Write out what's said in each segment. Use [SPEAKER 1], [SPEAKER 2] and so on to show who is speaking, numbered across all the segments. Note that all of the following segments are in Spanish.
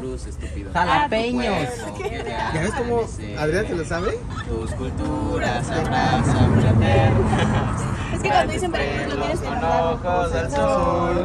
[SPEAKER 1] Veracruz, estúpido.
[SPEAKER 2] Jalapeños.
[SPEAKER 3] ¿Ya ves cómo Adrián se lo sabe?
[SPEAKER 1] Tus culturas abrazan fraternas.
[SPEAKER 4] Es que cuando dicen Veracruz lo tienes que
[SPEAKER 1] Con
[SPEAKER 4] hablar.
[SPEAKER 1] ojos al sol.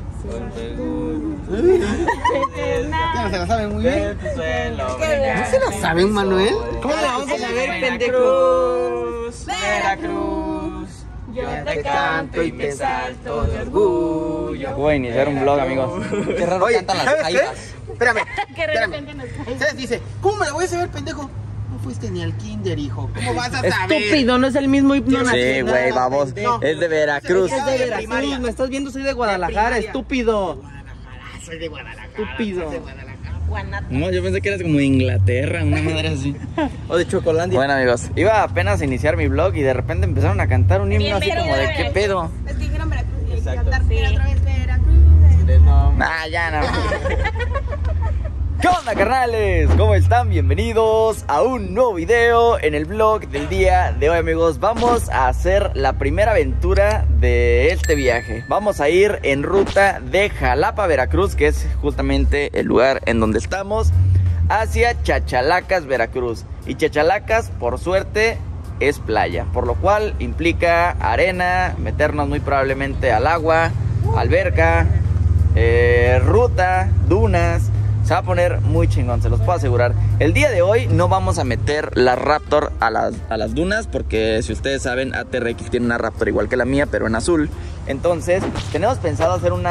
[SPEAKER 3] Ya no se la saben muy bien.
[SPEAKER 1] ¿No
[SPEAKER 3] se la saben, Manuel?
[SPEAKER 2] ¿Cómo la vamos a saber, pendejo?
[SPEAKER 1] Veracruz, yo te canto y te salto de orgullo.
[SPEAKER 5] Voy a iniciar un vlog, amigos. Qué raro
[SPEAKER 3] Oye,
[SPEAKER 5] cantan las
[SPEAKER 3] ¿sabes qué?
[SPEAKER 5] jaivas.
[SPEAKER 3] Espérame,
[SPEAKER 4] Que de
[SPEAKER 3] espérame.
[SPEAKER 4] repente nos cae.
[SPEAKER 3] ¿Sabes? Dice, ¿cómo me la voy a saber, pendejo? No fuiste ni al kinder, hijo. ¿Cómo vas a saber?
[SPEAKER 2] Estúpido, no es el mismo himno
[SPEAKER 5] Sí,
[SPEAKER 2] nacional.
[SPEAKER 5] güey, vamos.
[SPEAKER 3] pendejo.
[SPEAKER 5] Es de Veracruz.
[SPEAKER 2] Es de Veracruz, me estás viendo, soy de Guadalajara,
[SPEAKER 3] primaria.
[SPEAKER 2] estúpido.
[SPEAKER 3] Guadalajara, soy de Guadalajara.
[SPEAKER 2] Estúpido.
[SPEAKER 3] soy de Guadalajara.
[SPEAKER 5] No, yo pensé que eras como de Inglaterra, una madre así.
[SPEAKER 2] O de Chocolandia.
[SPEAKER 5] Bueno, amigos, iba apenas a iniciar mi vlog y de repente empezaron a cantar un himno así como de qué pedo.
[SPEAKER 4] Es que dijeron Veracruz y hay que
[SPEAKER 1] Exacto.
[SPEAKER 4] cantar
[SPEAKER 1] Sí.
[SPEAKER 4] otra vez Veracruz.
[SPEAKER 5] Ah, ya no. ¿Qué onda, carnales? ¿Cómo están? Bienvenidos a un nuevo video en el vlog del día de hoy, amigos. Vamos a hacer la primera aventura de este viaje. Vamos a ir en ruta de Jalapa, Veracruz, que es justamente el lugar en donde estamos, hacia Chachalacas, Veracruz. Y Chachalacas, por suerte, es playa, por lo cual implica arena, meternos muy probablemente al agua, alberca, ruta, dunas. Se va a poner muy chingón, se los puedo asegurar. El día de hoy no vamos a meter la Raptor a las dunas, porque si ustedes saben, ATRX tiene una Raptor igual que la mía, pero en azul. Entonces, tenemos pensado hacer un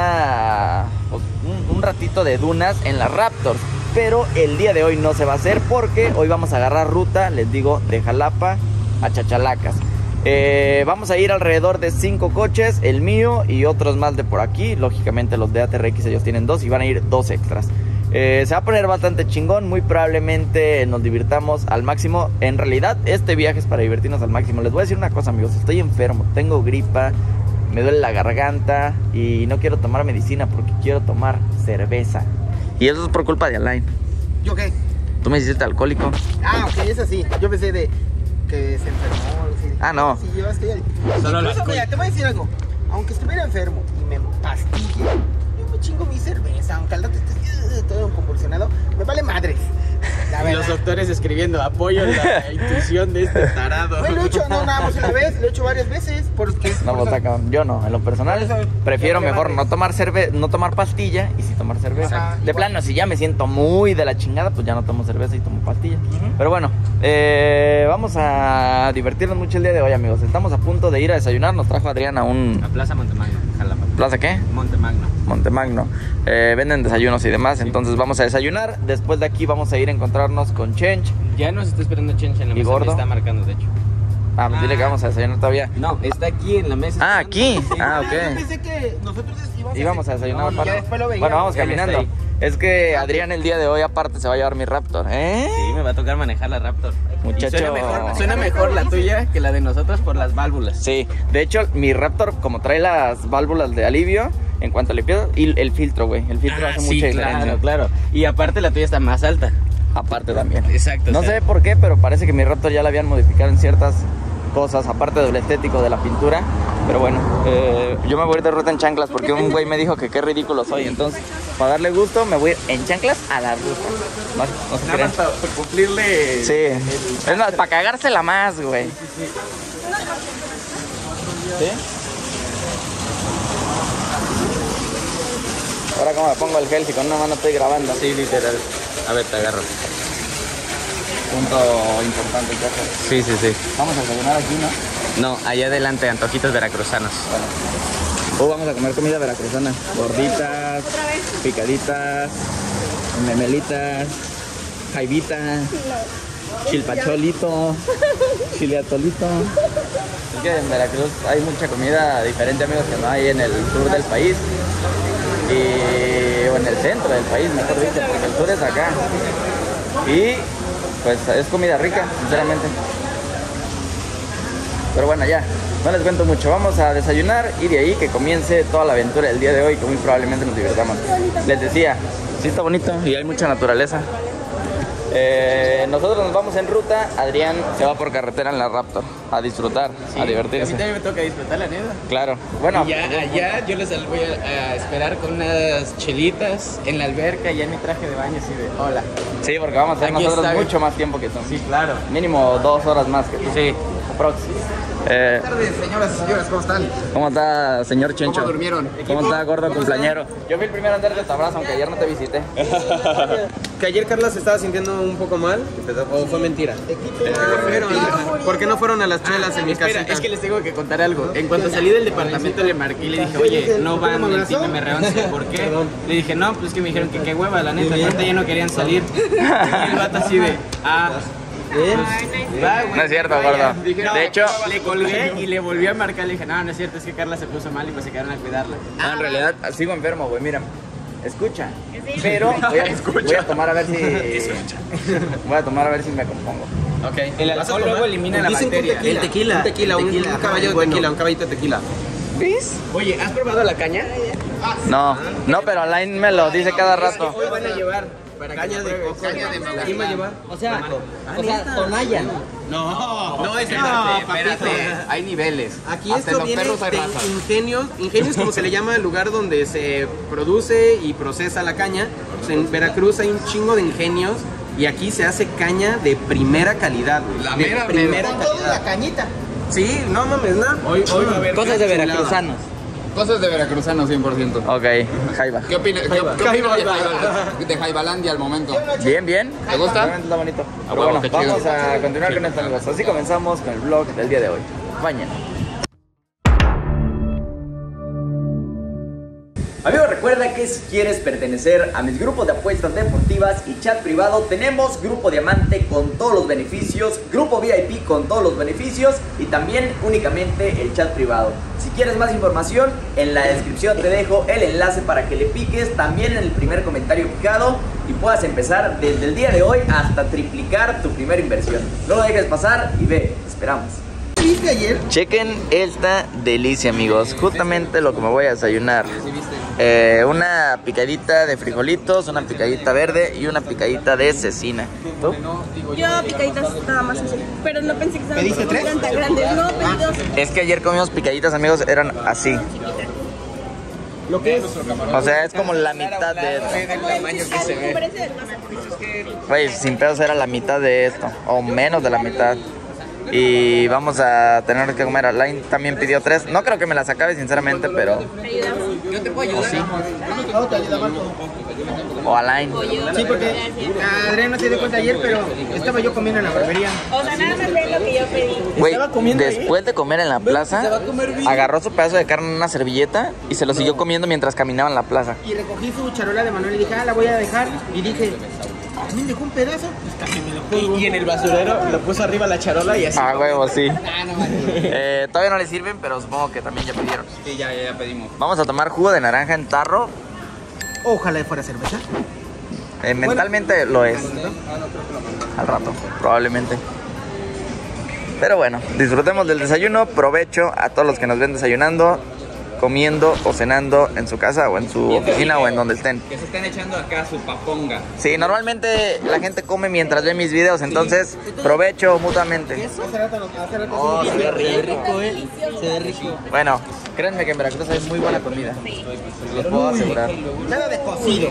[SPEAKER 5] ratito de dunas en las Raptors, pero el día de hoy no se va a hacer porque hoy vamos a agarrar ruta, les digo, de Jalapa a Chachalacas. Vamos a ir alrededor de 5 coches, el mío y otros más de por aquí. Lógicamente los de ATRX ellos tienen 2 y van a ir 2 extras. Se va a poner bastante chingón, muy probablemente nos divirtamos al máximo. En realidad este viaje es para divertirnos al máximo. Les voy a decir una cosa, amigos, estoy enfermo, tengo gripa, me duele la garganta y no quiero tomar medicina porque quiero tomar cerveza. Y eso es por culpa de Alain.
[SPEAKER 3] ¿Yo qué?
[SPEAKER 5] Tú me hiciste alcohólico.
[SPEAKER 3] Ah, ok, es así. Yo pensé de que se enfermó. Sí.
[SPEAKER 5] Ah, no.
[SPEAKER 3] Sí, yo estoy
[SPEAKER 1] Solo
[SPEAKER 3] incluso,
[SPEAKER 1] las
[SPEAKER 3] mira, te voy a decir algo. Aunque estuviera enfermo y me empastille, yo me chingo mi cerveza. Aunque al rato esté todo convulsionado, me vale madres. La
[SPEAKER 1] Y los
[SPEAKER 3] verdad.
[SPEAKER 1] doctores escribiendo apoyo la intuición de este tarado.
[SPEAKER 3] Güey, lo he hecho no nada más una vez, lo he hecho varias veces. Porque
[SPEAKER 5] No, pues acá, yo no, en lo personal
[SPEAKER 3] Por eso,
[SPEAKER 5] prefiero
[SPEAKER 3] ya me
[SPEAKER 5] mejor
[SPEAKER 3] vale.
[SPEAKER 5] no tomar pastilla y sí tomar cerveza.
[SPEAKER 3] Ajá,
[SPEAKER 5] De
[SPEAKER 3] igual.
[SPEAKER 5] plano, si ya me siento muy de la chingada, pues ya no tomo cerveza y tomo pastilla. Pero bueno, vamos a divertirnos mucho el día de hoy, amigos. Estamos a punto de ir a desayunar. Nos trajo Adrián a
[SPEAKER 1] A
[SPEAKER 5] un...
[SPEAKER 1] Plaza Montemagno, Jalapa.
[SPEAKER 5] ¿Plaza qué?
[SPEAKER 1] Montemagno.
[SPEAKER 5] Montemagno. Venden desayunos y demás, entonces vamos a desayunar. Después de aquí vamos a ir a encontrarnos con Chench.
[SPEAKER 1] Ya nos está esperando Chencha en la
[SPEAKER 5] ¿Y
[SPEAKER 1] mesa.
[SPEAKER 5] Gordo?
[SPEAKER 1] Me está marcando, de hecho.
[SPEAKER 5] Ah, pues dile que vamos a desayunar todavía.
[SPEAKER 1] No, está aquí en la mesa.
[SPEAKER 5] Ah,
[SPEAKER 1] esperando.
[SPEAKER 5] aquí.
[SPEAKER 1] Sí.
[SPEAKER 5] Ah,
[SPEAKER 3] Yo
[SPEAKER 5] ok.
[SPEAKER 3] pensé que nosotros
[SPEAKER 5] Íbamos a desayunar.
[SPEAKER 3] Y
[SPEAKER 5] aparte.
[SPEAKER 3] ya después lo veíamos.
[SPEAKER 5] Bueno, vamos
[SPEAKER 1] Él está
[SPEAKER 5] caminando.
[SPEAKER 1] ahí.
[SPEAKER 5] Es que Adrián el día de hoy aparte se va a llevar mi Raptor, ¿eh?
[SPEAKER 1] Sí, me va a tocar manejar la Raptor.
[SPEAKER 5] Muchacho.
[SPEAKER 1] Y suena mejor la tuya que la de nosotros por las válvulas.
[SPEAKER 5] Sí, de hecho mi Raptor como trae las válvulas de alivio, en cuanto le empiezo, y el filtro, güey, el filtro hace mucha diferencia.
[SPEAKER 1] claro, claro. Y aparte la tuya está más alta.
[SPEAKER 5] Aparte también.
[SPEAKER 1] Exacto.
[SPEAKER 5] No
[SPEAKER 1] o sea,
[SPEAKER 5] sé por qué, pero parece que mi Raptor ya la habían modificado en ciertas cosas, aparte del estético de la pintura. Pero bueno, yo me voy a ir de ruta en chanclas porque un güey me dijo que qué ridículo soy. Entonces, para darle gusto, me voy a ir en chanclas a la ruta. No se
[SPEAKER 1] nada
[SPEAKER 5] crean.
[SPEAKER 1] más para cumplirle.
[SPEAKER 5] Sí, es más, para cagársela más, güey. ¿Sí? Ahora cómo me pongo el gel si con una mano estoy grabando.
[SPEAKER 1] Sí, literal. A ver, te agarro.
[SPEAKER 5] Punto importante que hacer.
[SPEAKER 1] Sí, sí, sí.
[SPEAKER 5] Vamos a desayunar aquí, ¿no?
[SPEAKER 1] No, allá adelante, antojitos veracruzanos.
[SPEAKER 5] Bueno. Vamos a comer comida veracruzana. Gorditas, picaditas, memelitas, jaivita, chilpacholito, chileatolito. Es que en Veracruz hay mucha comida diferente, amigos, que no hay en el sur del país. O en el centro del país, mejor dicho, porque el sur es acá. Y pues es comida rica, sinceramente. Pero bueno, ya, no les cuento mucho. Vamos a desayunar y de ahí que comience toda la aventura del día de hoy, que muy probablemente nos divirtamos. Les decía, sí está bonito y hay mucha naturaleza. Nosotros nos vamos en ruta, Adrián se va por carretera en la Raptor a disfrutar, a divertirse.
[SPEAKER 2] A mí también me toca disfrutar, la neta.
[SPEAKER 5] Claro, bueno.
[SPEAKER 2] Y ya allá yo les voy a esperar con unas chelitas en la alberca, ya en mi traje de baño, así de hola.
[SPEAKER 5] Sí, porque vamos a estar
[SPEAKER 2] Aquí
[SPEAKER 5] nosotros
[SPEAKER 2] está.
[SPEAKER 5] mucho más tiempo que tú.
[SPEAKER 2] Sí, claro.
[SPEAKER 5] Mínimo 2 horas más que tú.
[SPEAKER 2] Sí.
[SPEAKER 5] Aprox.
[SPEAKER 3] Buenas tardes, señoras y señores, ¿cómo están?
[SPEAKER 5] ¿Cómo está, señor Chencho?
[SPEAKER 3] ¿Cómo durmieron?
[SPEAKER 5] ¿Cómo está, gordo cumpleañero? Yo fui el primero en darte tu abrazo, aunque ayer no te visité.
[SPEAKER 2] Que ayer Carla se estaba sintiendo un poco mal, o fue mentira. ¿Por qué no fueron a las chelas en mi casita? Es que les tengo que contar algo. En cuanto salí del departamento le marqué y le dije, oye, no van el Team MR11, ¿por qué? Le dije, no, pues que me dijeron que qué hueva, la neta, ahorita ya no querían salir. Y el vato así de,
[SPEAKER 5] No es cierto, gordo. De hecho,
[SPEAKER 2] le colgué y le volví a marcar. Le dije, no, no es cierto, es que Carla se puso mal y pues se quedaron a cuidarla.
[SPEAKER 5] no, en realidad sigo enfermo, güey, mira. Escucha. Pero voy a tomar a ver si... Voy a tomar a ver si me compongo.
[SPEAKER 2] Ok. El alcohol luego elimina la bacteria.
[SPEAKER 3] El tequila. Un caballo de tequila, un caballito de tequila.
[SPEAKER 5] ¿Ves?
[SPEAKER 2] Oye, ¿has probado la caña?
[SPEAKER 5] No, pero Alain me lo dice cada rato.
[SPEAKER 2] Hoy van a llevar para caña de coco. ¿Quién va a llevar?
[SPEAKER 1] O sea, Tonaya.
[SPEAKER 2] No, es
[SPEAKER 3] papito.
[SPEAKER 2] Hay niveles.
[SPEAKER 3] Aquí
[SPEAKER 2] Hasta
[SPEAKER 3] esto
[SPEAKER 2] los
[SPEAKER 3] viene
[SPEAKER 2] perros hay
[SPEAKER 3] de
[SPEAKER 2] razas.
[SPEAKER 3] ingenios como se le llama el lugar donde se produce y procesa la caña. Pues en Veracruz hay un chingo de ingenios y aquí se hace caña de primera calidad, güey.
[SPEAKER 2] La
[SPEAKER 3] de
[SPEAKER 2] mera,
[SPEAKER 3] primera
[SPEAKER 2] mera.
[SPEAKER 3] calidad. La cañita. Sí, no mames, nada.
[SPEAKER 2] Hoy va a haber
[SPEAKER 1] Cosas de veracruzanos.
[SPEAKER 6] Cosas de veracruzano 100%.
[SPEAKER 5] Ok, Jaiba.
[SPEAKER 6] ¿Qué opinas de Jaibalandia al momento?
[SPEAKER 5] Bien, bien.
[SPEAKER 6] ¿Te gusta?
[SPEAKER 5] Realmente está bonito. Pero
[SPEAKER 6] huevo,
[SPEAKER 5] bueno,
[SPEAKER 6] qué chido.
[SPEAKER 5] vamos a continuar con esto, amigos. Así comenzamos con el vlog del día de hoy. Mañana. Amigo, recuerda que si quieres pertenecer a mis grupos de apuestas deportivas y chat privado, tenemos grupo diamante con todos los beneficios, grupo VIP con todos los beneficios y también únicamente el chat privado. Si quieres más información, en la descripción te dejo el enlace para que le piques, también en el primer comentario picado, y puedas empezar desde el día de hoy hasta triplicar tu primera inversión. No lo dejes pasar y ve, esperamos.
[SPEAKER 3] ¿Viste ayer?
[SPEAKER 5] Chequen esta delicia, amigos. Justamente lo que me voy a desayunar. Una picadita de frijolitos, una picadita verde y una picadita de cecina. ¿Tú?
[SPEAKER 4] Yo picaditas nada más así, pero no pensé que
[SPEAKER 3] ¿Pediste
[SPEAKER 4] eran
[SPEAKER 3] 3?
[SPEAKER 4] tan grandes. No, pedí 2.
[SPEAKER 5] Es que ayer comimos picaditas, amigos, eran así.
[SPEAKER 3] Lo que es.
[SPEAKER 5] O sea, es como la mitad de esto. Güey, sin pedos era la mitad de esto, o menos de la mitad. Y vamos a tener que comer. Alain también pidió 3. No creo que me las acabe, sinceramente, pero...
[SPEAKER 2] Yo te puedo ayudar.
[SPEAKER 5] Sí. O Alain.
[SPEAKER 3] Sí, porque Adrián no se dio cuenta ayer, pero estaba yo comiendo en la barbería.
[SPEAKER 4] O sea, nada más de lo que yo pedí.
[SPEAKER 5] Güey, después de comer en la plaza, agarró su pedazo de carne en una servilleta y se lo siguió comiendo mientras caminaba en la plaza.
[SPEAKER 3] Y recogí su charola de Manuel y dije, la voy a dejar. Y dije, ¿también dejó un pedazo? Pues también me lo pongo.
[SPEAKER 2] Y en el basurero lo puso arriba la charola y así.
[SPEAKER 5] Ah, huevo, sí. Todavía no le sirven, pero supongo que también ya pidieron.
[SPEAKER 2] Sí, ya pedimos.
[SPEAKER 5] Vamos a tomar jugo de naranja en tarro.
[SPEAKER 3] Ojalá fuera cerveza.
[SPEAKER 5] Mentalmente lo es. Al rato, probablemente. Pero bueno, disfrutemos del desayuno. Provecho a todos los que nos ven desayunando, comiendo o cenando en su casa o en su oficina o en donde estén.
[SPEAKER 2] Que se están echando acá su paponga.
[SPEAKER 5] Sí, normalmente la gente come mientras ve mis videos, entonces provecho mutuamente.
[SPEAKER 3] Oh,
[SPEAKER 5] se ve rico, se ve rico. Bueno, créanme que en Veracruz hay muy buena comida. Los puedo asegurar.
[SPEAKER 3] Nada de cocido.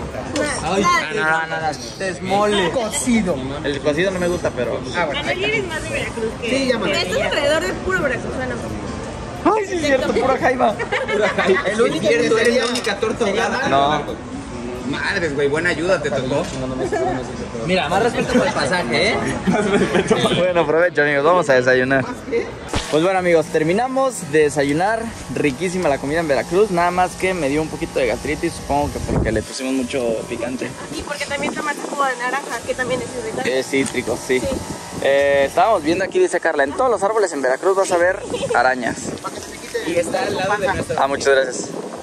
[SPEAKER 5] Nada, es mole.
[SPEAKER 3] Cocido.
[SPEAKER 5] El cocido no me gusta, pero...
[SPEAKER 3] Ah, bueno.
[SPEAKER 4] Manuel eres más de Veracruz que...
[SPEAKER 3] Sí, llámame.
[SPEAKER 4] Pero esto es alrededor de puro veracruzano.
[SPEAKER 5] Ay, sí es cierto, pura jaiba.
[SPEAKER 3] El único que
[SPEAKER 2] Tú eres
[SPEAKER 3] sería
[SPEAKER 2] la única torta ahogada.
[SPEAKER 5] No.
[SPEAKER 2] Madres, güey, buena ayuda te tocó.
[SPEAKER 1] Mira, más respeto por el pasaje, ¿eh?
[SPEAKER 5] Bueno, provecho, amigos, vamos a desayunar. Pues bueno, amigos, terminamos de desayunar. Riquísima la comida en Veracruz. Nada más que me dio un poquito de gastritis, supongo que porque le pusimos mucho picante.
[SPEAKER 4] Y porque también tomaste jugo de naranja, que también es irritante.
[SPEAKER 5] Cítricos, sí. Estábamos viendo aquí, dice Carla, en todos los árboles en Veracruz vas a ver arañas.
[SPEAKER 2] Y está al lado de nuestra...
[SPEAKER 5] Ah, muchas gracias.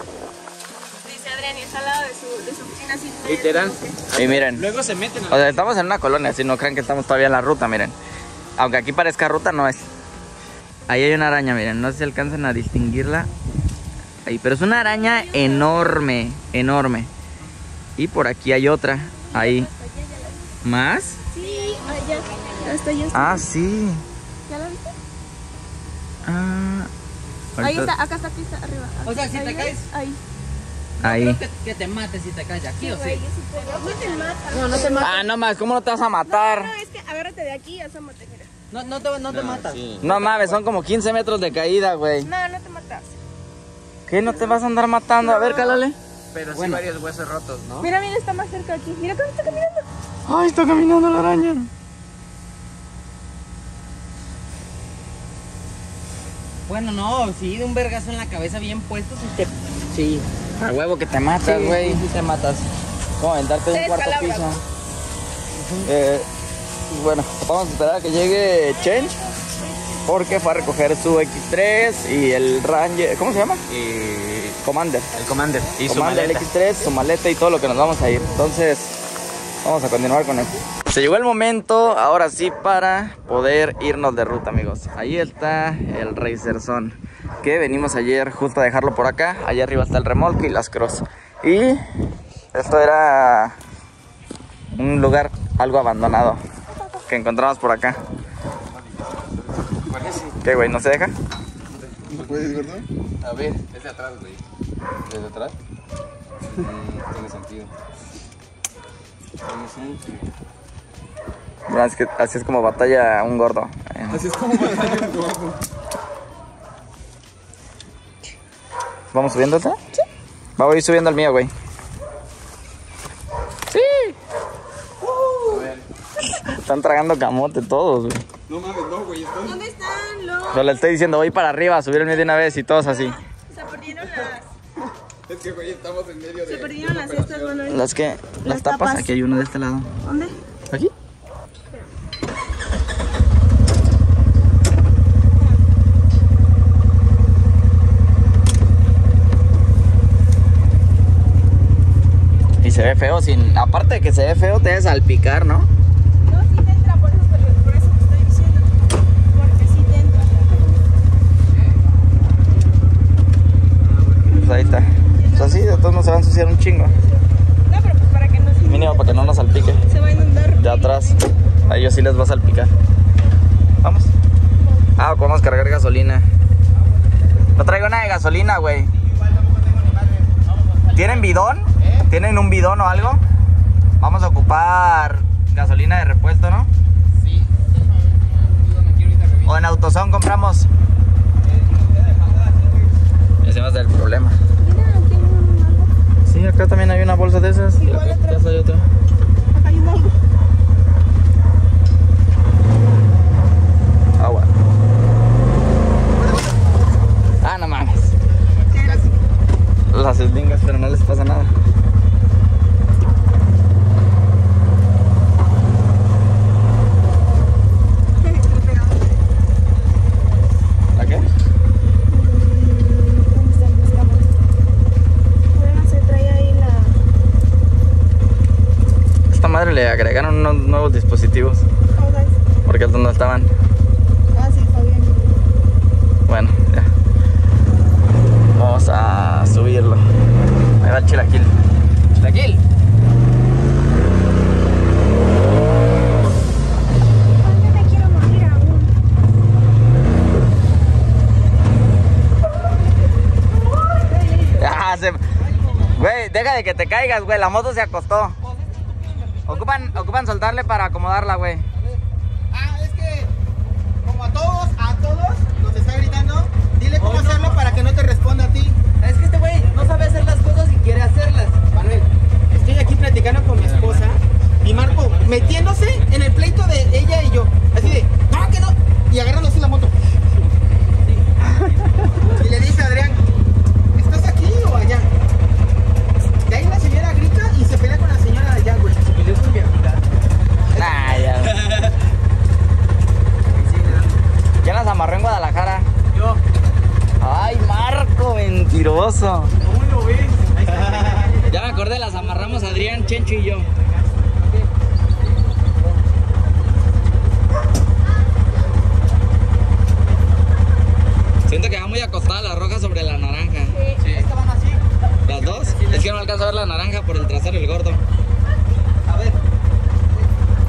[SPEAKER 4] Dice Adrián, y está al lado de su oficina así.
[SPEAKER 2] Literal.
[SPEAKER 5] Y miren,
[SPEAKER 2] Luego se meten
[SPEAKER 5] o sea, estamos en una colonia, así no crean que estamos todavía en la ruta, miren. Aunque aquí parezca ruta, no es. Ahí hay una araña, miren, no sé si alcanzan a distinguirla. Ahí, pero es una araña enorme, enorme. Y por aquí hay otra, ahí. ¿Más?
[SPEAKER 4] Sí, allá. Hasta allá.
[SPEAKER 5] Ah, sí.
[SPEAKER 4] ¿Ya la viste?
[SPEAKER 5] Ah.
[SPEAKER 4] Ahí
[SPEAKER 5] ahorita-
[SPEAKER 4] está, acá está, aquí está, arriba.
[SPEAKER 1] O sea, si te
[SPEAKER 4] Ahí,
[SPEAKER 1] caes.
[SPEAKER 4] Ahí.
[SPEAKER 5] Ahí.
[SPEAKER 1] Que te mates si te caes de aquí, ¿o
[SPEAKER 4] Güey,
[SPEAKER 1] sí?
[SPEAKER 4] es súper- No te mata.
[SPEAKER 1] No, no te matas.
[SPEAKER 5] Ah, no más, ¿cómo no te vas a matar?
[SPEAKER 4] No, es que agárrate de aquí y asómate, mira.
[SPEAKER 1] No te matas.
[SPEAKER 5] No mames, son como 15 metros de caída, güey.
[SPEAKER 4] No, no te matas.
[SPEAKER 5] ¿Qué? ¿No te vas a andar matando? A ver, cálale.
[SPEAKER 3] Pero sí varios huesos rotos, ¿no?
[SPEAKER 4] Mira, mira, está más cerca aquí. Mira cómo está caminando.
[SPEAKER 5] Ay, está caminando la araña.
[SPEAKER 1] Bueno, no, sí, de un vergazo en la cabeza bien puesto, sí te... Sí.
[SPEAKER 5] A huevo que te matas, güey.
[SPEAKER 1] Sí te matas.
[SPEAKER 5] ¿Cómo aventarte de un
[SPEAKER 4] Te
[SPEAKER 5] cuarto
[SPEAKER 4] descalabras.
[SPEAKER 5] piso? Bueno, vamos a esperar a que llegue Change. Porque fue a recoger su X3 y el Ranger. ¿Cómo se llama? Commander.
[SPEAKER 3] El Commander. Y su
[SPEAKER 5] Commander, el
[SPEAKER 3] maleta.
[SPEAKER 5] X3, su maleta y todo lo que nos vamos a ir. Entonces, vamos a continuar con esto. Se llegó el momento, ahora sí, para poder irnos de ruta, amigos. Ahí está el Racerzón, que venimos ayer justo a dejarlo por acá. Allá arriba está el remolque y las cross. Y esto era un lugar algo abandonado que encontramos por acá. ¿Qué, güey? ¿No se deja?
[SPEAKER 6] ¿No puedes, verdad?
[SPEAKER 3] A ver, desde atrás, güey. ¿Desde atrás? Tiene sentido.
[SPEAKER 5] Bueno, es que así es como batalla un gordo.
[SPEAKER 6] Así es como batalla un gordo.
[SPEAKER 5] ¿Vamos subiéndote? Sí. Voy a ir subiendo el mío, güey. ¡Sí! Están tragando camote todos, güey.
[SPEAKER 6] No mames, no, güey.
[SPEAKER 4] ¿Dónde están los?
[SPEAKER 5] Yo le estoy diciendo, voy para arriba, a subir el mío de una vez y todos así.
[SPEAKER 4] Se perdieron las...
[SPEAKER 6] Es que, güey, estamos en medio
[SPEAKER 4] Se
[SPEAKER 6] de...
[SPEAKER 4] perdieron las estas, bueno. ahí.
[SPEAKER 5] Las que... Las tapas,
[SPEAKER 4] tapas.
[SPEAKER 5] aquí hay uno de este lado.
[SPEAKER 4] ¿Dónde?
[SPEAKER 5] ¿Aquí? Y se ve feo sin... Aparte de que se ve feo, te debe salpicar, ¿no?
[SPEAKER 4] No, sí te entra, por eso te estoy diciendo. Porque sí te entra.
[SPEAKER 5] Pues ahí está. Pues así, de todos nos se va a ensuciar un chingo.
[SPEAKER 4] No, pero pues para que no se...
[SPEAKER 5] Mínimo para que no nos salpique.
[SPEAKER 4] Se va a inundar.
[SPEAKER 5] De atrás. A ellos sí les va a salpicar. Vamos. Ah, podemos cargar gasolina. No traigo nada de gasolina, güey. ¿Tienen bidón? ¿Tienen un bidón o algo? Vamos a ocupar gasolina de repuesto, ¿no?
[SPEAKER 6] Sí.
[SPEAKER 5] O en AutoZone compramos. Ese va a ser el problema.
[SPEAKER 4] Mira, aquí hay un...
[SPEAKER 5] Sí, acá también hay una bolsa de esas. Y acá atrás hay otra.
[SPEAKER 4] Acá hay un mango.
[SPEAKER 5] Agua. Ah, no mames. Las eslingas, pero no les pasa nada. ¿La qué?
[SPEAKER 4] ¿Dónde están los camotes? Bueno, se trae ahí la...
[SPEAKER 5] Esta madre le agregaron unos nuevos dispositivos.
[SPEAKER 4] ¿Cómo sabes?
[SPEAKER 5] Porque estos no estaban.
[SPEAKER 4] Ah, sí, está bien.
[SPEAKER 5] Bueno, ya. Vamos a subirlo. Ahí va el chilaquil.
[SPEAKER 1] Chilaquil.
[SPEAKER 4] Yo me quiero morir aún.
[SPEAKER 5] Ah, güey, deja de que te caigas, güey. La moto se acostó. Ocupan soltarle para acomodarla, güey.
[SPEAKER 7] Ah, es que como a todos nos está gritando, dile cómo hacerlo para que no te responda a ti.
[SPEAKER 1] Es que este güey no sabe hacer las cosas y quiere hacerlas.
[SPEAKER 7] Manuel, estoy aquí platicando con mi esposa y Marco metiéndose en el pleito de ella y yo, así de, no, que no, y agarrándose la moto. Y le dice a Adrián, ¿estás aquí o allá? De ahí la señora grita y se pelea con la señora de allá, güey. Se peleó con mi amiga.
[SPEAKER 5] Nah, ya. ¿Quién las amarró en Guadalajara?
[SPEAKER 7] Yo,
[SPEAKER 5] Ay, Marco, mentiroso.
[SPEAKER 7] ¿cómo lo ves? Ahí está.
[SPEAKER 5] Ya me acordé, las amarramos Adrián, Chencho y yo. Siento que va muy acostada la roja sobre la naranja.
[SPEAKER 7] Sí. Estaban así.
[SPEAKER 5] ¿Las dos? Es que no alcanzo a ver la naranja por el trasero y el gordo.
[SPEAKER 7] A ver.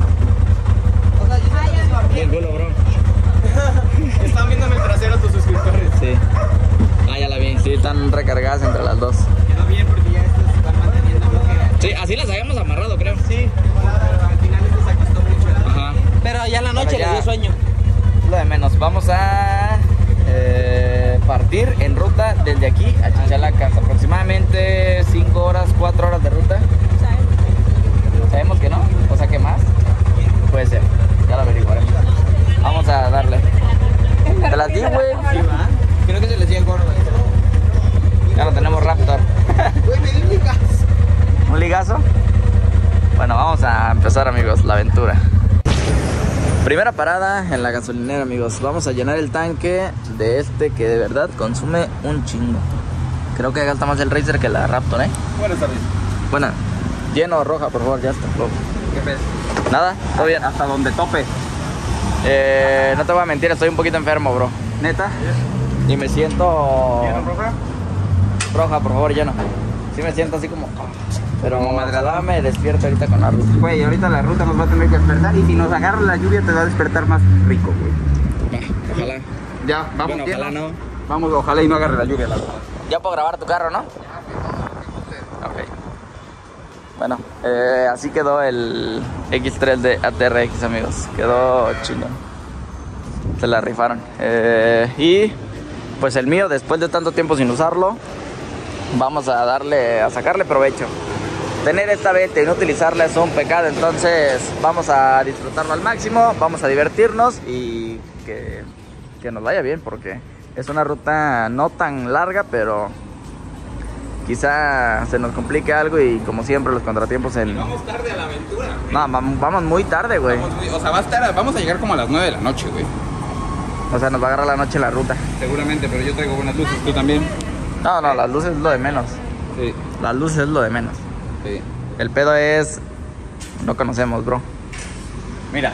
[SPEAKER 5] de aquí a Chichalacas, aproximadamente 5 horas, 4 horas de ruta. Sabemos que no, o sea que más. Puede ser, ya lo averiguaremos. Vamos a darle. ¿Te las di, güey?
[SPEAKER 2] Creo que se les dio el gordo.
[SPEAKER 5] Ya lo tenemos Raptor.
[SPEAKER 7] Güey, me di un ligazo.
[SPEAKER 5] ¿Un ligazo? Bueno, vamos a empezar, amigos, la aventura. Primera parada en la gasolinera, amigos. Vamos a llenar el tanque de este que de verdad consume un chingo. Creo que gasta más el Racer que la Raptor, ¿eh?
[SPEAKER 2] Buenas tardes.
[SPEAKER 5] Bueno, lleno roja, por favor, ya está.
[SPEAKER 2] ¿Qué ves?
[SPEAKER 5] Nada, todo bien.
[SPEAKER 2] Hasta donde tope.
[SPEAKER 5] No te voy a mentir, estoy un poquito enfermo, bro.
[SPEAKER 2] ¿Neta?
[SPEAKER 5] Y me siento...
[SPEAKER 2] ¿Lleno roja?
[SPEAKER 5] Roja, por favor, lleno. Sí me siento así como... Pero
[SPEAKER 2] Como madreado.
[SPEAKER 5] me despierto ahorita con la ruta.
[SPEAKER 2] Güey, ahorita la ruta nos va a tener que despertar. Y si nos agarra la lluvia, te va a despertar más rico, güey.
[SPEAKER 5] Ojalá.
[SPEAKER 2] Ya, vamos.
[SPEAKER 5] Bueno,
[SPEAKER 2] bien.
[SPEAKER 5] ojalá no.
[SPEAKER 2] Vamos, ojalá y no agarre la lluvia, la verdad.
[SPEAKER 5] Ya puedo grabar tu carro, ¿no? Ok. Bueno, así quedó el X3 de ATRX, amigos. Quedó chingón. Se la rifaron. Y pues el mío, después de tanto tiempo sin usarlo, vamos a sacarle provecho. Tener esta venta y no utilizarla es un pecado, entonces vamos a disfrutarlo al máximo, vamos a divertirnos y que nos vaya bien, porque es una ruta no tan larga, pero quizá se nos complique algo y como siempre los contratiempos en...
[SPEAKER 6] Vamos tarde a la aventura.
[SPEAKER 5] No, vamos muy tarde, güey.
[SPEAKER 6] O sea, vamos a llegar como a las 9 de la noche, güey.
[SPEAKER 5] O sea, nos va a agarrar la noche la ruta.
[SPEAKER 6] Seguramente, pero yo traigo buenas luces. ¿Tú también?
[SPEAKER 5] No, las luces es lo de menos.
[SPEAKER 6] Sí.
[SPEAKER 5] Las luces es lo de menos.
[SPEAKER 6] Sí.
[SPEAKER 5] El pedo es... No conocemos, bro.
[SPEAKER 6] Mira.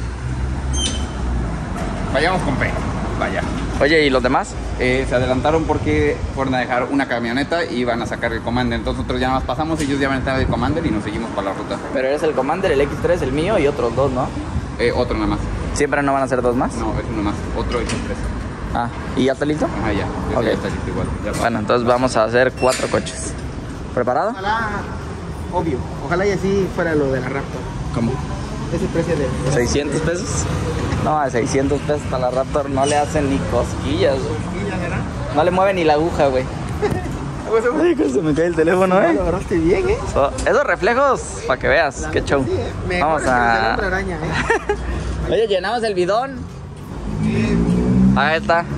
[SPEAKER 6] Vayamos con P. Vaya.
[SPEAKER 5] Oye, ¿y los demás?
[SPEAKER 6] Se adelantaron porque fueron a dejar una camioneta y van a sacar el Commander. Entonces nosotros ya nada más pasamos, ellos ya van a estar el Commander y nos seguimos para la ruta.
[SPEAKER 5] Pero eres el Commander, el X3, el mío y otros dos, ¿no?
[SPEAKER 6] Otro nada más.
[SPEAKER 5] ¿Siempre no van a ser dos más?
[SPEAKER 6] No, es uno más. Otro X3.
[SPEAKER 5] Ah, ¿y ya está listo?
[SPEAKER 6] Ajá, ya.
[SPEAKER 5] Ok.
[SPEAKER 6] Ya está listo igual. Ya va.
[SPEAKER 5] Bueno, entonces vamos a hacer 4 coches. ¿Preparado?
[SPEAKER 7] Ojalá, obvio, ojalá y así fuera lo de la Raptor.
[SPEAKER 5] ¿Cómo?
[SPEAKER 7] Ese precio de...
[SPEAKER 5] ¿600 pesos? No, a 600 pesos para la Raptor no le hacen ni cosquillas, güey. No le mueve ni la aguja, güey. Ay, que se me cae el teléfono,
[SPEAKER 7] Lo agarraste bien,
[SPEAKER 5] Esos reflejos, para que veas, qué show.
[SPEAKER 7] Sí, me
[SPEAKER 5] Vamos a...
[SPEAKER 7] hombre araña,
[SPEAKER 5] Oye, llenamos el bidón. Ahí está.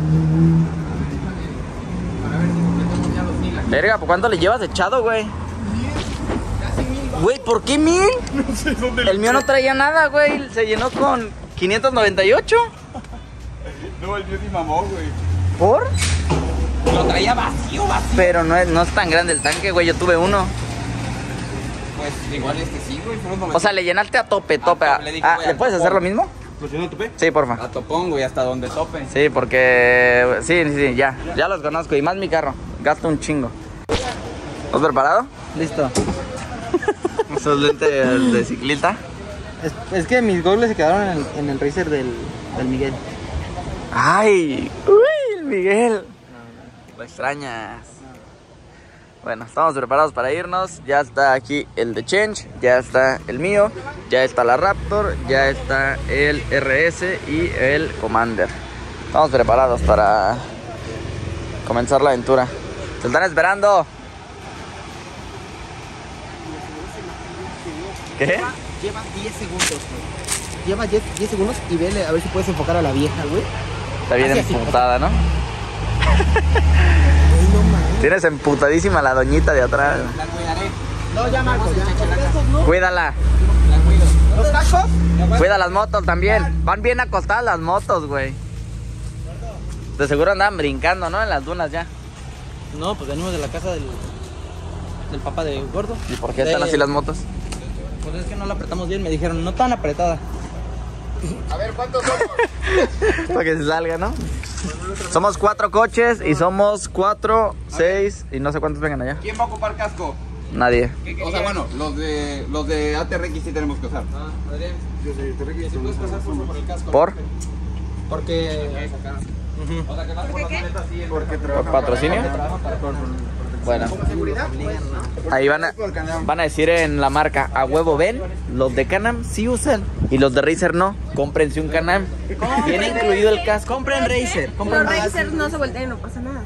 [SPEAKER 5] Verga, ¿por cuánto le llevas echado, güey? Güey, ¿por qué 1000?
[SPEAKER 6] No sé dónde
[SPEAKER 5] El mío no traía nada, güey. Se llenó con 598.
[SPEAKER 6] No, el mío sí mamó, güey.
[SPEAKER 5] ¿Por?
[SPEAKER 6] Lo traía vacío.
[SPEAKER 5] Pero no es tan grande el tanque, güey. Yo tuve uno.
[SPEAKER 6] Pues igual sí, güey.
[SPEAKER 5] O sea, le llenaste a tope.
[SPEAKER 6] Le dije, güey,
[SPEAKER 5] ¿le
[SPEAKER 6] al
[SPEAKER 5] puedes hacer
[SPEAKER 6] topón.
[SPEAKER 5] lo mismo?
[SPEAKER 6] Pues yo no topé.
[SPEAKER 5] Sí, porfa.
[SPEAKER 6] A topón, güey, hasta donde tope.
[SPEAKER 5] Sí, porque... Sí, ya los conozco. Y más mi carro. Gasto un chingo. ¿Estás preparado? Listo. ¿Esos lentes de ciclista?
[SPEAKER 7] Es que mis gobles se quedaron en el Racer del Miguel.
[SPEAKER 5] ¡Ay! ¡Uy, el Miguel! Lo extrañas. Bueno, estamos preparados para irnos. Ya está aquí el de Change, ya está el mío, ya está la Raptor, ya está el RS y el Commander. Estamos preparados para comenzar la aventura. ¡Se están esperando! ¿Qué?
[SPEAKER 7] Lleva 10 segundos, güey. Lleva 10 segundos y vele a ver si puedes enfocar a la vieja, güey.
[SPEAKER 5] Está bien
[SPEAKER 7] Así,
[SPEAKER 5] emputada, ¿no?
[SPEAKER 7] No mames.
[SPEAKER 5] Tienes emputadísima la doñita de atrás.
[SPEAKER 6] La cuidaré.
[SPEAKER 7] No, ya Marco, ya.
[SPEAKER 5] Cuídala.
[SPEAKER 6] La cuido.
[SPEAKER 7] ¿Los cascos?
[SPEAKER 5] Cuida las motos también. Van bien acostadas las motos, güey. De seguro andaban brincando, ¿no? En las dunas ya.
[SPEAKER 7] No, pues venimos de la casa del papá de Gordo.
[SPEAKER 5] ¿Y por qué están así las motos?
[SPEAKER 7] Pues es que no la apretamos bien, me dijeron, no tan apretada.
[SPEAKER 6] A ver, ¿cuántos somos?
[SPEAKER 5] Para que se salga, ¿no? Somos 4 coches y somos 4, 6 y no sé cuántos vengan allá.
[SPEAKER 6] ¿Quién va a ocupar casco?
[SPEAKER 5] Nadie.
[SPEAKER 6] O sea, bueno, los de ATRX sí tenemos que usar.
[SPEAKER 7] Adrián, si puedes pasar por el casco.
[SPEAKER 5] ¿Por?
[SPEAKER 7] Porque...
[SPEAKER 6] O sea, que vas por las maletas así.
[SPEAKER 5] ¿Por patrocinio? Bueno, ahí van a decir en la marca, a huevo ven, los de Can-Am sí usan y los de Racer no. Cómprense un Can-Am. Viene incluido el casco.
[SPEAKER 7] Compren Racer.
[SPEAKER 4] Los Racers no se voltean, no pasa nada, o sea.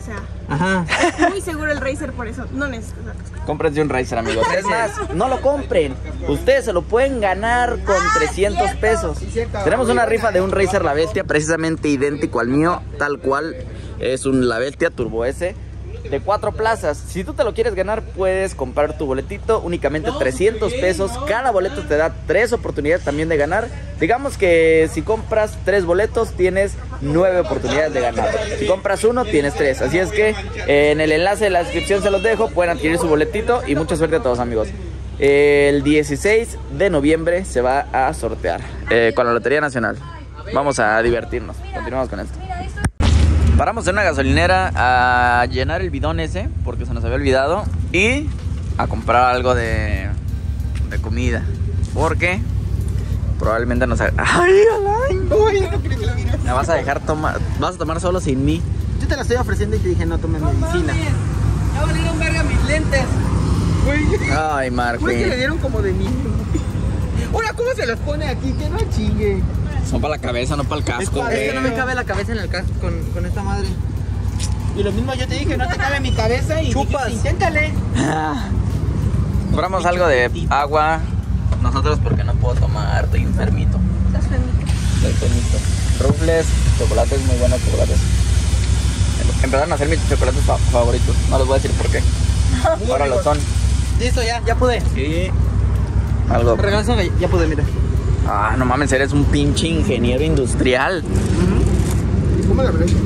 [SPEAKER 7] Ajá.
[SPEAKER 4] Muy seguro el Racer por eso. No necesitas la casco.
[SPEAKER 5] Cómprense un Racer, amigos. Es más, no lo compren. Ustedes se lo pueden ganar con 300 pesos. Tenemos una rifa de un Racer La Bestia, precisamente idéntico al mío, tal cual. Es un La Bestia Turbo S de 4 plazas. Si tú te lo quieres ganar, puedes comprar tu boletito, únicamente 300 pesos. Cada boleto te da 3 oportunidades también de ganar. Digamos que si compras 3 boletos, tienes 9 oportunidades de ganar. Si compras uno, tienes 3. Así es que en el enlace de la descripción se los dejo. Pueden adquirir su boletito y mucha suerte a todos, amigos. El 16 de noviembre se va a sortear con la Lotería Nacional. Vamos a divertirnos. Continuamos con esto. Paramos en una gasolinera a llenar el bidón ese, porque se nos había olvidado, y a comprar algo de comida, porque probablemente nos... ¡Ay, Alain! Me vas a dejar tomar... Vas a tomar solo sin mí.
[SPEAKER 7] Yo te la estoy ofreciendo y te dije no tomes medicina.
[SPEAKER 1] Ya valieron verga mis lentes.
[SPEAKER 5] Ay, Marco.
[SPEAKER 7] Güey, que le dieron como de niño. Ahora, ¿cómo se los pone aquí? Que no chingue.
[SPEAKER 5] Son para la cabeza, no para el casco.
[SPEAKER 7] Es que no me cabe la cabeza en el casco con esta madre. Y lo mismo yo te dije, no te cabe mi cabeza y
[SPEAKER 1] Chupas.
[SPEAKER 7] dijiste, inténtale.
[SPEAKER 5] Compramos algo de agua. Nosotros porque no puedo tomar, estoy enfermito. Estoy enfermito. Rufles, chocolates, muy buenos chocolates. Empezaron a hacer mis chocolates favoritos. No les voy a decir por qué. Ahora lo son.
[SPEAKER 7] Listo, ya pude.
[SPEAKER 5] Sí. Algo.
[SPEAKER 7] Regálame, ya pude, mira.
[SPEAKER 5] Ah, no mames, eres un pinche ingeniero industrial.
[SPEAKER 7] ¿Cómo la verdad?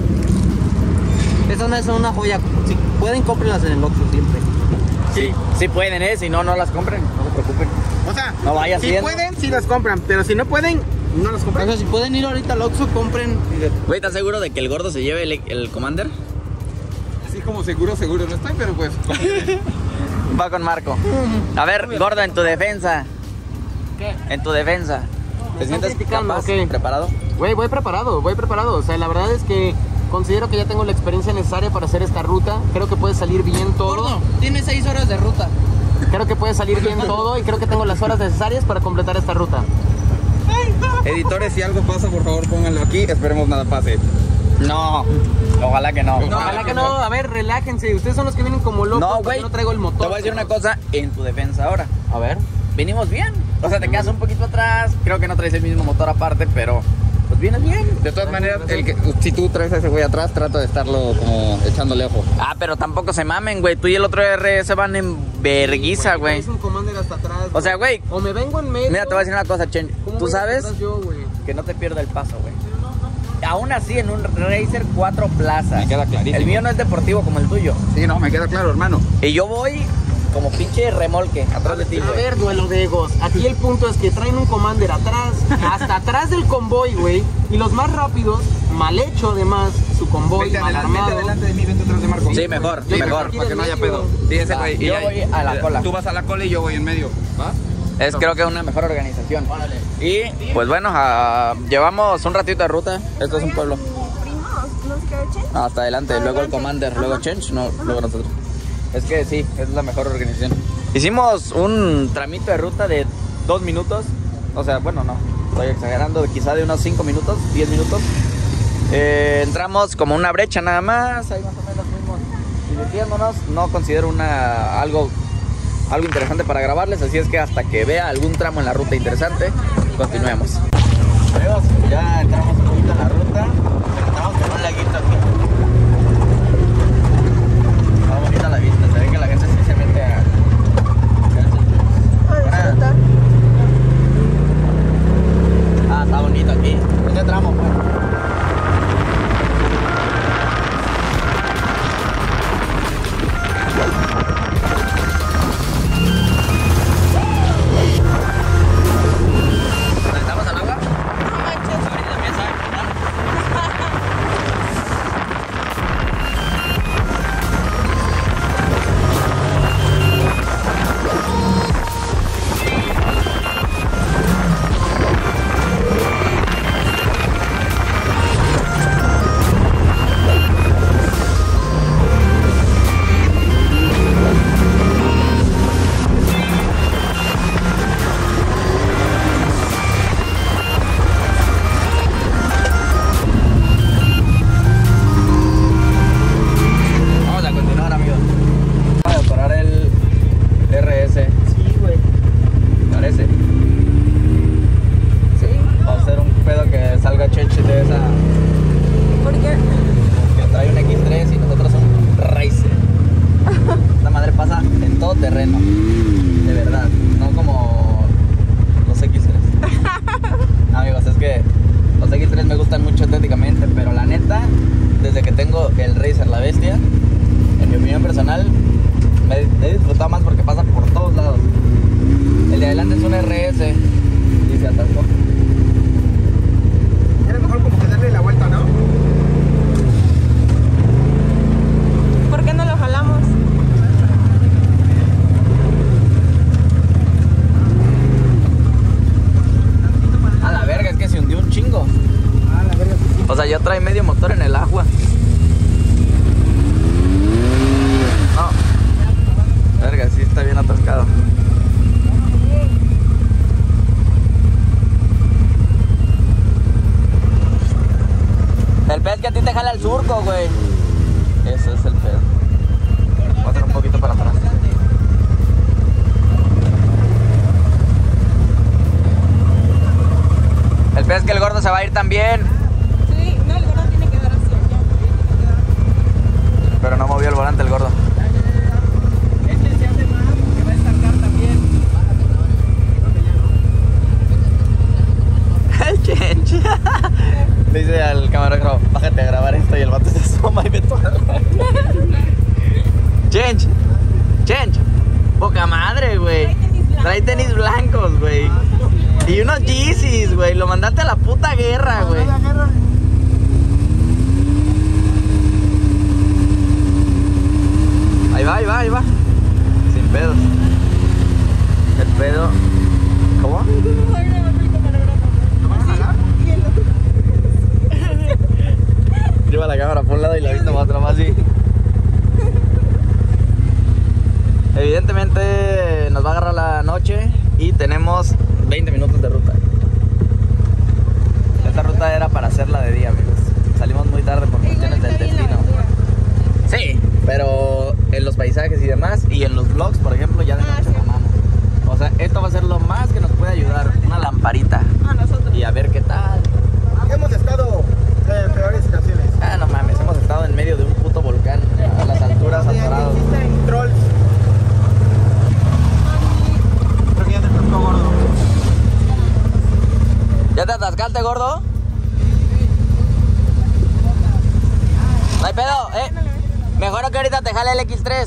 [SPEAKER 7] Estas son una joya. Si pueden, cómprenlas en el Oxxo siempre.
[SPEAKER 5] Sí pueden, si no, no las compren. No se preocupen.
[SPEAKER 7] O sea,
[SPEAKER 5] No vaya
[SPEAKER 7] si
[SPEAKER 5] haciendo.
[SPEAKER 7] pueden, sí las compran. Pero si no pueden, no las compran. O sea, si pueden ir ahorita al Oxxo, compren.
[SPEAKER 5] Güey, ¿estás seguro de que el gordo se lleve el Commander?
[SPEAKER 6] Así como seguro no estoy, pero pues...
[SPEAKER 5] Va con Marco. A ver, gordo, en tu defensa.
[SPEAKER 7] ¿Qué?
[SPEAKER 5] En tu defensa. ¿Te sientes
[SPEAKER 7] criticando,
[SPEAKER 5] capaz?
[SPEAKER 7] ok.
[SPEAKER 5] ¿Preparado?
[SPEAKER 7] Güey, voy preparado. O sea, la verdad es que considero que ya tengo la experiencia necesaria para hacer esta ruta. Creo que puede salir bien todo.
[SPEAKER 1] Gordo, tienes 6 horas de ruta.
[SPEAKER 7] Creo que puede salir bien todo y creo que tengo las horas necesarias para completar esta ruta.
[SPEAKER 6] Editores, si algo pasa, por favor pónganlo aquí. Esperemos nada pase.
[SPEAKER 5] No, ojalá que no.
[SPEAKER 7] Ojalá que no. A ver, relájense. Ustedes son los que vienen como locos.
[SPEAKER 5] No,
[SPEAKER 7] porque
[SPEAKER 5] güey.
[SPEAKER 7] no traigo el motor.
[SPEAKER 5] Te voy a decir una cosa en tu defensa ahora.
[SPEAKER 7] A ver.
[SPEAKER 5] Venimos bien. O sea, te quedas un poquito atrás. Creo que no traes el mismo motor aparte, pero pues vienes bien.
[SPEAKER 6] De todas maneras, si tú traes a ese güey atrás, trata de estarlo como echándole ojo.
[SPEAKER 5] Ah, pero tampoco se mamen, güey. Tú y el otro RS van en verguiza, güey.
[SPEAKER 7] Es un Commander hasta atrás.
[SPEAKER 5] O sea, güey.
[SPEAKER 7] O me vengo en medio.
[SPEAKER 5] Mira, te voy a decir una cosa, Chen.
[SPEAKER 7] ¿Cómo
[SPEAKER 5] Tú
[SPEAKER 7] voy
[SPEAKER 5] sabes
[SPEAKER 7] atrás yo, güey?
[SPEAKER 5] que no te pierda el paso, güey. Aún así, en un Racer 4 plazas.
[SPEAKER 6] Me queda clarísimo.
[SPEAKER 5] El mío no es deportivo como el tuyo.
[SPEAKER 6] Sí, no, me queda claro, hermano.
[SPEAKER 5] Y yo voy como pinche remolque atrás de ti,
[SPEAKER 7] A
[SPEAKER 5] güey.
[SPEAKER 7] ver, duelo de egos. Aquí el punto es que traen un Commander atrás, hasta atrás del convoy, güey. Y los más rápidos, mal hecho además, su convoy mal armado.
[SPEAKER 6] Vente de mí, vente atrás de Marco.
[SPEAKER 5] Sí, mejor,
[SPEAKER 7] Sí,
[SPEAKER 5] mejor.
[SPEAKER 6] Para que no haya pedo. Sí, ese
[SPEAKER 5] Va,
[SPEAKER 6] güey.
[SPEAKER 5] yo voy a la cola.
[SPEAKER 6] Tú vas a la cola y yo voy en medio. ¿Va?
[SPEAKER 5] Es creo que una mejor organización. Y pues bueno, llevamos un ratito de ruta. Esto es un pueblo.
[SPEAKER 4] Primos, ¿no se quedó Chen?
[SPEAKER 5] Hasta adelante, luego el
[SPEAKER 4] Adelante.
[SPEAKER 5] Commander, luego
[SPEAKER 4] Ajá.
[SPEAKER 5] Change, no, luego nosotros. Es que sí, es la mejor organización. Hicimos un tramito de ruta de 2 minutos. O sea, bueno, no, estoy exagerando, quizá de unos 5 minutos, 10 minutos. Entramos como una brecha nada más, ahí más o menos fuimos divirtiéndonos. No considero algo interesante para grabarles, así es que hasta que vea algún tramo en la ruta interesante, continuemos. Amigos, ya entramos un poquito en la ruta. Estamos con un laguito aquí. Está bonita la vista, se ve que la gente sí se mete a... Ah, está bonito aquí. Este tramo, pues. ¿Estamos al agua?
[SPEAKER 4] No manches.
[SPEAKER 5] Ahorita empieza. sé. Y se atascó.
[SPEAKER 7] Era mejor como que darle la vuelta, ¿no?
[SPEAKER 4] ¿Por qué no lo jalamos?
[SPEAKER 5] A la verga, es que se hundió un chingo.
[SPEAKER 7] Ah, la verga, sí.
[SPEAKER 5] O sea, ya trae medio motor en el agua. No. Verga, sí está bien atascado. El pez que a ti te jala el surco, güey. Ese es el pedo. Voy a hacer un poquito para atrás. El pez que el gordo se va a ir también.
[SPEAKER 4] Sí, no, el gordo tiene que dar así.
[SPEAKER 5] Pero no movió el volante el gordo.
[SPEAKER 7] Este se hace más porque va a estarcar también.
[SPEAKER 5] El chenche. Le dice al camarógrafo, bájate a grabar esto y el vato se asoma y ve toda la... Chenche. Chenche. Poca madre, güey. Trae tenis blancos, güey. Y unos Yeezys, güey. Lo mandaste a la puta guerra, güey. Ahí va, ahí va, ahí va. Sin pedos. El pedo. ¿Cómo? Lleva la cámara por un lado y la vista para otro más así. Evidentemente nos va a agarrar la noche y tenemos 20 minutos de ruta. Esta ruta era para hacerla de día, amigos. Salimos muy tarde por cuestiones del destino. Sí, pero en los paisajes y demás, y en los vlogs, por ejemplo, ya de noche mamamos. O sea, esto va a ser lo más que nos puede ayudar. Una lamparita.
[SPEAKER 4] A nosotros.
[SPEAKER 5] Y a ver qué tal.
[SPEAKER 7] Hemos estado en peores situaciones.
[SPEAKER 5] Ah, no mames, hemos estado en medio de un puto volcán, a las alturas atorados.
[SPEAKER 7] Existen trolls. Creo que ya te atascó, gordo.
[SPEAKER 5] ¿Ya te atascaste, gordo? No hay pedo, Mejor que ahorita te jale el X3.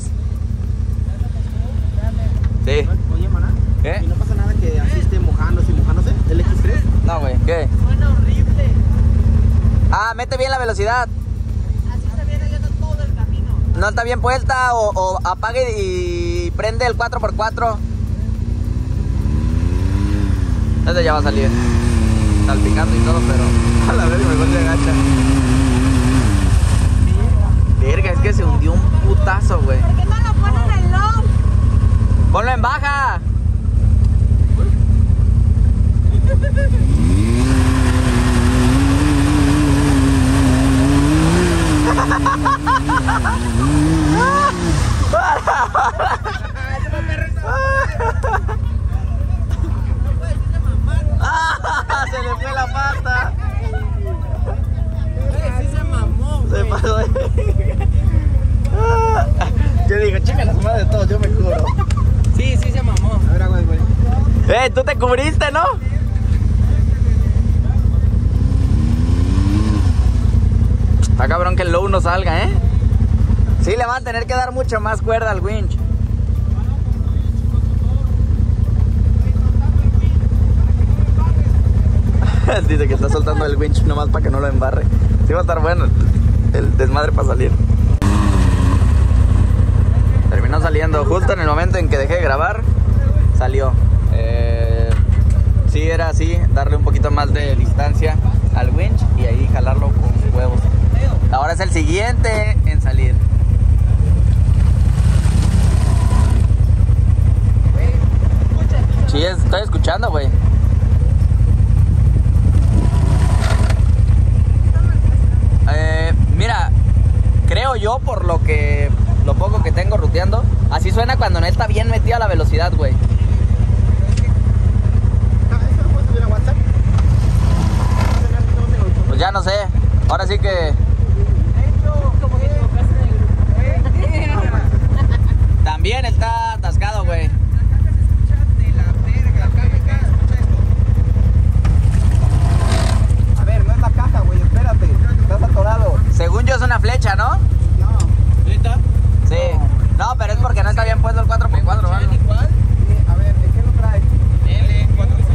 [SPEAKER 5] Sí.
[SPEAKER 7] Oye, maná.
[SPEAKER 5] ¿Qué?
[SPEAKER 7] ¿Y no pasa nada que así esté mojándose y mojándose el X3?
[SPEAKER 5] No, güey, ¿qué?
[SPEAKER 7] Suena horrible.
[SPEAKER 5] Ah, mete bien la velocidad.
[SPEAKER 4] Así se viene yendo todo el camino.
[SPEAKER 5] No está bien puesta o apague y prende el 4x4. Este ya va a salir. Salpicando y todo, pero a la vez mejor se agacha. Verga, es que se hundió un putazo, güey.
[SPEAKER 4] ¿Por qué no lo pones en low?
[SPEAKER 5] Ponlo en baja. Se le fue la pata.
[SPEAKER 7] Sí se mamó.
[SPEAKER 5] Se pasó. Yo digo, checa las madres de todos, yo me cubro.
[SPEAKER 7] Sí, sí se mamó. A ver, güey.
[SPEAKER 5] Tú te cubriste, ¿no? Está cabrón que el low no salga, ¿eh? Sí, le van a tener que dar mucho más cuerda al winch. Dice que está soltando el winch nomás para que no lo embarre. Sí va a estar bueno el desmadre para salir. Terminó saliendo justo en el momento en que dejé de grabar. Salió. Sí, era así, darle un poquito más de distancia al winch y ahí jalarlo con huevos. Ahora es el siguiente en salir. Sí, estoy escuchando, güey. Mira, creo yo por lo poco que tengo ruteando, así suena cuando no está bien metida la velocidad, güey.
[SPEAKER 7] ¿Eso lo puedes subir a WhatsApp?
[SPEAKER 5] Pues ya no sé. Ahora sí que también está atascado, güey.
[SPEAKER 7] A ver, no es la caja, güey, espérate. Estás atorado.
[SPEAKER 5] Según yo es una flecha, ¿no?
[SPEAKER 7] ¿Neta?
[SPEAKER 5] Sí. No, pero es porque no está bien puesto el 4x4, ¿vale?
[SPEAKER 7] A ver, ¿de qué lo traes? L4.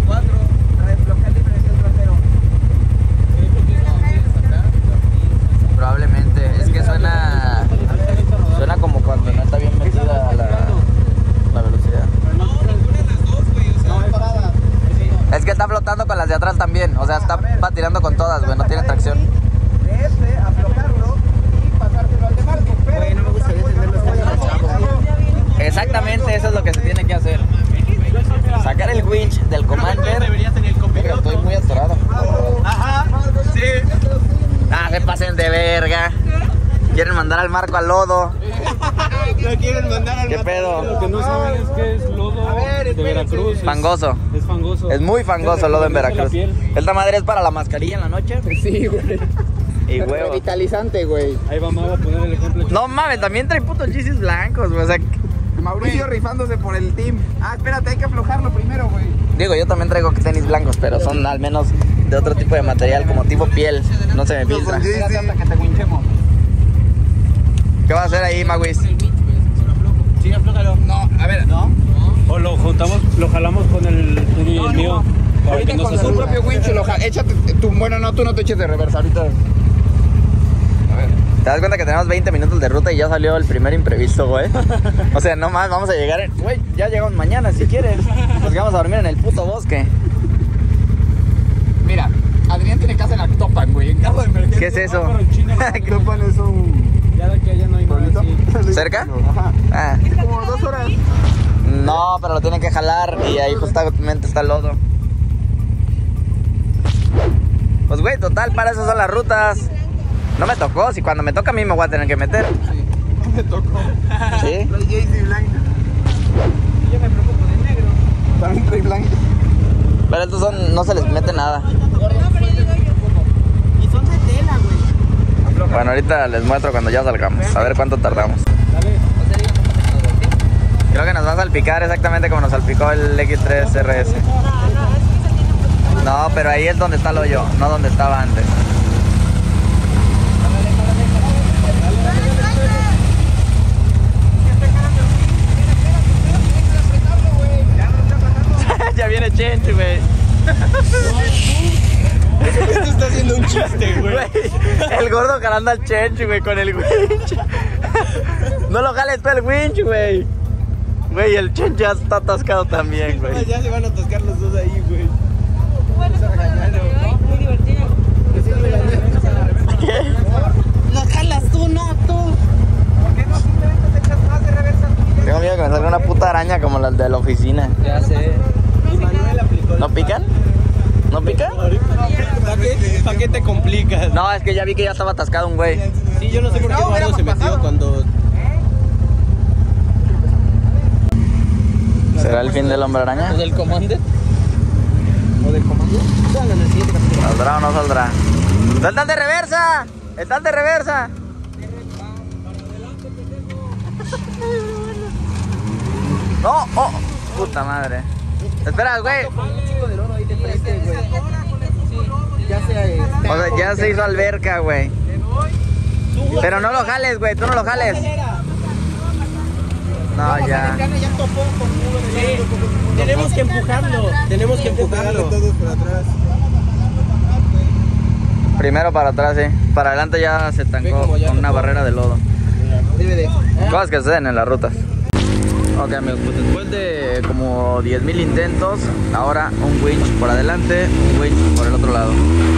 [SPEAKER 5] atrás también. O sea, está tirando con todas, güey, no tiene tracción.
[SPEAKER 7] De este, aflojarlo y pasárselo al de Marco. Pero no me gustaría tenerlo chavo.
[SPEAKER 5] Exactamente, eso es lo que se tiene que hacer. Sacar el winch del Commander. Verga, estoy muy atorado.
[SPEAKER 3] Ajá, sí.
[SPEAKER 5] Ah, se pasen de verga. Quieren mandar al Marco al lodo.
[SPEAKER 3] No quieren mandar al
[SPEAKER 5] ¿Qué pedo?
[SPEAKER 1] Lo que no saben es que es lodo de Veracruz.
[SPEAKER 5] Fangoso.
[SPEAKER 1] Es fangoso.
[SPEAKER 5] Es muy fangoso el lodo en Veracruz. ¿Esta madre es para la mascarilla en la noche?
[SPEAKER 1] Sí, güey.
[SPEAKER 5] Y huevo.
[SPEAKER 7] Revitalizante, güey.
[SPEAKER 1] Ahí vamos a poner el ejemplo.
[SPEAKER 5] No mames, también trae putos GCs blancos, güey. O sea,
[SPEAKER 7] Mauricio rifándose por el team. Ah, espérate, hay que aflojarlo primero, güey.
[SPEAKER 5] digo, yo también traigo tenis blancos, pero son al menos de otro tipo de material, como tipo piel. No se me filtra.
[SPEAKER 7] Espérate hasta que te winchemos.
[SPEAKER 5] ¿Qué va a hacer ahí, Maguis?
[SPEAKER 3] Sí, aflójalo.
[SPEAKER 7] No, a ver, ¿no?
[SPEAKER 1] O lo juntamos, lo jalamos con el tuyo y el mío. Para que
[SPEAKER 7] Ahorita
[SPEAKER 1] no
[SPEAKER 7] con
[SPEAKER 1] se
[SPEAKER 7] su
[SPEAKER 1] suba.
[SPEAKER 7] propio winch, échate tú. Bueno, no, tú no te eches de reversa ahorita.
[SPEAKER 5] ¿Te das cuenta que tenemos 20 minutos de ruta y ya salió el primer imprevisto, güey? O sea, no más, vamos a llegar en... Güey, ya llegamos mañana si quieres. Nos quedamos a dormir en el puto bosque.
[SPEAKER 7] Mira, Adrián tiene casa en Actopan, güey. En caso de emergencia.
[SPEAKER 5] ¿Qué es eso?
[SPEAKER 1] Pero en China no.
[SPEAKER 7] Actopan es un...
[SPEAKER 1] Ya de aquí a allá no hay nada así.
[SPEAKER 5] ¿Cerca?
[SPEAKER 7] Ajá.
[SPEAKER 5] Ah.
[SPEAKER 7] Como 2 horas.
[SPEAKER 5] No, pero lo tienen que jalar y ahí justamente está el lodo. Pues güey, total, para eso son las rutas. No me tocó, si cuando me toca a mí me voy a tener que meter.
[SPEAKER 7] No me tocó.
[SPEAKER 5] ¿Sí?
[SPEAKER 7] Los Jay-Z blanco. Yo me preocupo de negro. También trae blanco.
[SPEAKER 5] Pero estos son, no se les mete nada.
[SPEAKER 7] Y son de tela, güey.
[SPEAKER 5] Bueno, ahorita les muestro cuando ya salgamos. A ver cuánto tardamos. Creo que nos va a salpicar exactamente como nos salpicó el X3 RS. No, pero ahí es donde está el hoyo, no donde estaba antes. Ya viene Chencho, güey.
[SPEAKER 3] Esto está haciendo un chiste, güey.
[SPEAKER 5] El gordo jalando al Chencho, güey, con el winch. No lo jales tú el winch, güey. Güey, el Chencho ya está atascado también, güey.
[SPEAKER 3] Ya se van a atascar los dos ahí, güey.
[SPEAKER 4] Muy divertido.
[SPEAKER 7] Lo jalas tú, no tú. ¿Por qué no simplemente te echas más de reversa?
[SPEAKER 5] Tengo miedo que me salga una puta araña como las de la oficina.
[SPEAKER 3] Ya sé. Y Manuel aplicó.
[SPEAKER 5] ¿No pican? ¿No pican?
[SPEAKER 3] ¿Para qué te complicas?
[SPEAKER 5] No, es que ya vi que ya estaba atascado un güey.
[SPEAKER 3] Sí, yo no sé por qué
[SPEAKER 7] No,
[SPEAKER 3] Eduardo
[SPEAKER 7] hubiéramos
[SPEAKER 3] se metió
[SPEAKER 7] pasado.
[SPEAKER 3] cuando...
[SPEAKER 5] ¿Será el fin del hombre araña?
[SPEAKER 3] ¿Del Commander? ¿O del Commander? En el siguiente capítulo.
[SPEAKER 5] ¿Saldrá o no saldrá? ¡Están de reversa! ¡Están de reversa! ¡No! ¡Oh! ¡Puta madre! Espera, güey.
[SPEAKER 7] Ya se...
[SPEAKER 5] O sea, ya se hizo alberca, güey. Pero no lo jales, güey. Tú no lo jales. No, ya.
[SPEAKER 3] Tenemos que empujarlo. Tenemos que empujarlo. Todos para atrás.
[SPEAKER 5] Primero para atrás, sí. Para adelante ya se
[SPEAKER 3] Ve
[SPEAKER 5] estancó
[SPEAKER 3] como ya
[SPEAKER 5] con una
[SPEAKER 3] tocó.
[SPEAKER 5] barrera de lodo.
[SPEAKER 7] Debe de...
[SPEAKER 5] Cosas que suceden en las rutas. Ok, amigos, pues después de como 10,000 intentos, ahora un winch por adelante, un winch por el otro lado.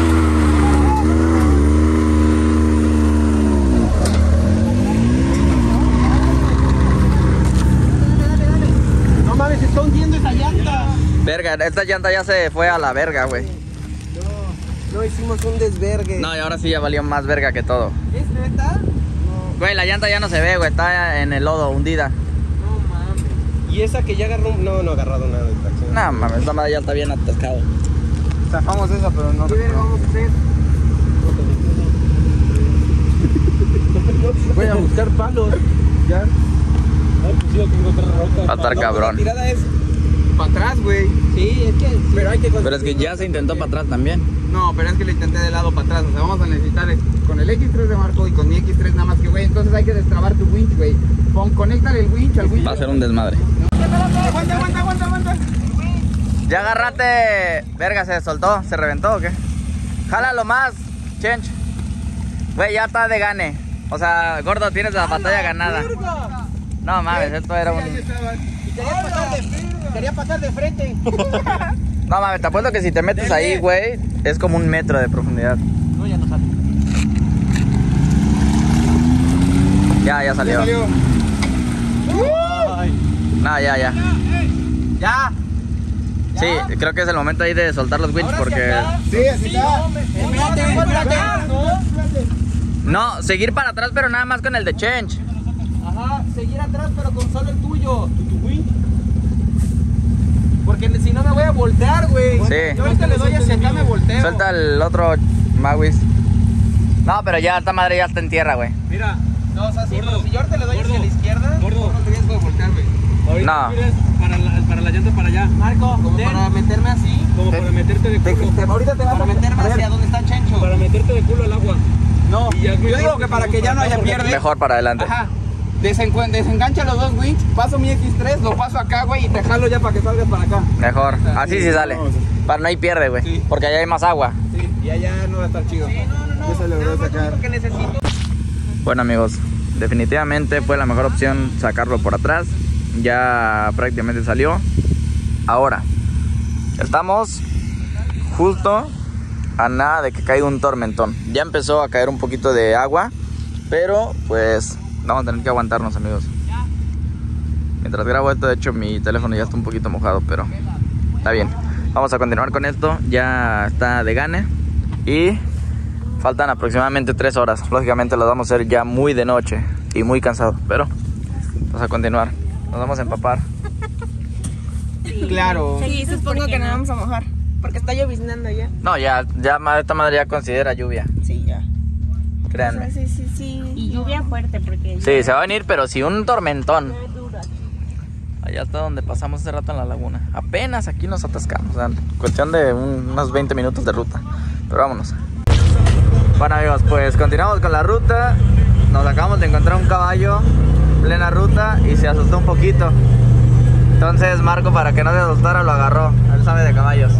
[SPEAKER 7] No mames, se está hundiendo esa llanta.
[SPEAKER 5] Verga, esta llanta ya se fue a la verga, güey.
[SPEAKER 7] No hicimos un desvergue.
[SPEAKER 5] No, y ahora sí ya valió más verga que todo.
[SPEAKER 7] ¿Es neta?
[SPEAKER 5] Güey, la llanta ya no se ve, güey, está en el lodo, hundida.
[SPEAKER 7] No mames.
[SPEAKER 3] Y esa que ya agarró... No ha agarrado nada de tracción.
[SPEAKER 5] No, mames, esta madre ya está bien atascado.
[SPEAKER 7] Zafamos esa, pero no. ¿Qué verga vamos a hacer?
[SPEAKER 3] Voy a buscar palos. Ya.
[SPEAKER 5] Va a estar cabrón.
[SPEAKER 3] La tirada es...
[SPEAKER 7] Para atrás, güey.
[SPEAKER 3] Sí, es que... Pero hay que...
[SPEAKER 5] Pero es que ya se intentó para atrás también.
[SPEAKER 7] No, pero es que lo intenté de lado para atrás. O sea, vamos a necesitar con el X3 de Marco y con mi X3 nada más que, güey. Entonces hay que destrabar tu winch, güey. Conéctale el winch al winch.
[SPEAKER 5] Va a ser un desmadre.
[SPEAKER 7] Aguanta.
[SPEAKER 5] Ya agárrate. Verga, se soltó, se reventó o qué. Jálalo más, Chench. Güey, ya está de gane. O sea, gordo, tienes la batalla ganada. No mames, esto era un...
[SPEAKER 7] Quería pasar de frente.
[SPEAKER 5] No mames, te apuesto que si te metes ahí, güey, es como 1 metro de profundidad.
[SPEAKER 2] No, ya no sale.
[SPEAKER 5] Ya salió. No, ya.
[SPEAKER 2] Ya.
[SPEAKER 5] Sí, creo que es el momento ahí de soltar los winch porque...
[SPEAKER 7] Sí, así está. Espérate.
[SPEAKER 5] No, seguir para atrás, pero nada más con el de change.
[SPEAKER 2] Ajá, seguir atrás pero con solo el tuyo. Porque si no me voy a voltear, güey.
[SPEAKER 5] Sí.
[SPEAKER 2] Yo ahorita le doy hacia acá, me volteo.
[SPEAKER 5] Suelta el otro Mawis. No, pero ya esta madre ya está en tierra, güey.
[SPEAKER 2] Mira. No, o sea, si yo ahorita le doy hacia la izquierda, corro riesgo de voltearme.
[SPEAKER 5] No.
[SPEAKER 8] Para la llanta para allá.
[SPEAKER 2] Marco, como para meterme así.
[SPEAKER 8] Como para meterte de culo.
[SPEAKER 2] Ahorita te vas a meterme hacia donde está Chencho.
[SPEAKER 8] Para meterte de culo al agua.
[SPEAKER 2] No, yo digo que para que ya no haya pierde.
[SPEAKER 5] Mejor para adelante.
[SPEAKER 2] Ajá. Desengancha los dos winch, paso mi X3, lo paso acá, güey, y te jalo ya para que salgas para acá.
[SPEAKER 5] Mejor. Así sí sale. Para no hay pierde, güey.
[SPEAKER 2] Sí.
[SPEAKER 5] Porque allá hay más agua.
[SPEAKER 2] Sí, y allá no va a estar chido. Sí, no.
[SPEAKER 7] Yo se logró sacar.
[SPEAKER 2] Lo que necesito.
[SPEAKER 5] Bueno, amigos, definitivamente fue la mejor opción sacarlo por atrás. Ya prácticamente salió. Ahora, estamos justo a nada de que caiga un tormentón. Ya empezó a caer un poquito de agua, pero pues vamos a tener que aguantarnos, amigos. Mientras grabo esto, de hecho mi teléfono ya está un poquito mojado, pero está bien. Vamos a continuar con esto. Ya está de gane y faltan aproximadamente 3 horas. Lógicamente lo vamos a hacer ya muy de noche y muy cansado, pero vamos a continuar. Nos vamos a empapar.
[SPEAKER 2] Claro.
[SPEAKER 4] Sí, supongo que nos vamos a mojar. Porque está lloviznando ya.
[SPEAKER 5] No, ya esta madre ya considera lluvia.
[SPEAKER 4] Sí, ya.
[SPEAKER 5] Créanme.
[SPEAKER 4] Sí.
[SPEAKER 1] Y lluvia fuerte porque...
[SPEAKER 5] Sí, se va a venir, pero sí un tormentón. Allá está donde pasamos hace rato en la laguna. Apenas aquí nos atascamos. O sea, cuestión de unos 20 minutos de ruta. Pero vámonos. Bueno, amigos, pues continuamos con la ruta. Nos acabamos de encontrar un caballo en plena ruta y se asustó un poquito. Entonces Marco, para que no se asustara, lo agarró. Él sabe de caballos.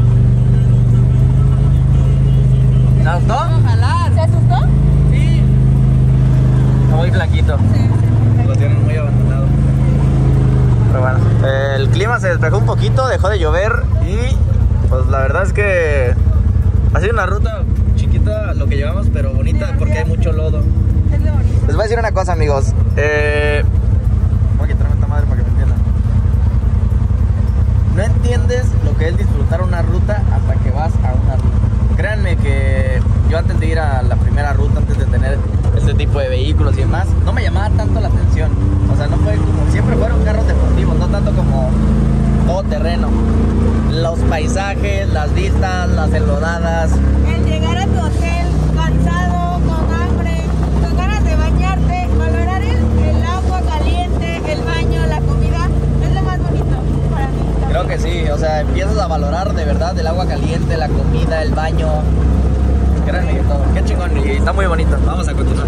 [SPEAKER 5] ¿Se asustó?
[SPEAKER 4] Ojalá. ¿Se asustó?
[SPEAKER 5] Sí. Está muy flaquito. Sí. Lo tienen muy abandonado. Pero bueno, el clima se despejó un poquito, dejó de llover y pues la verdad es que ha sido una ruta chiquita lo que llevamos, pero bonita porque hay mucho lodo.
[SPEAKER 4] Es lo bonito.
[SPEAKER 5] Les voy a decir una cosa, amigos. Voy a quitarme esta madre para que me entiendan. No entiendes lo que es disfrutar una ruta hasta que vas a una ruta. Créanme que yo antes de ir a la primera ruta, antes de tener este tipo de vehículos y demás, no me llamaba tanto la atención. O sea, no fue como, siempre fueron carros deportivos, no tanto como todo terreno. Los paisajes, las vistas, las enlodadas.
[SPEAKER 4] El llegar a tu hotel cansado, con hambre, con ganas de bañarte, valorar el agua caliente, el baño, la comida, es lo más bonito para mí.
[SPEAKER 5] Creo que sí, o sea, empiezas a valorar de verdad el agua caliente, la comida, el baño. Créanme que todo. Qué chingón, y está muy bonito. Vamos a continuar.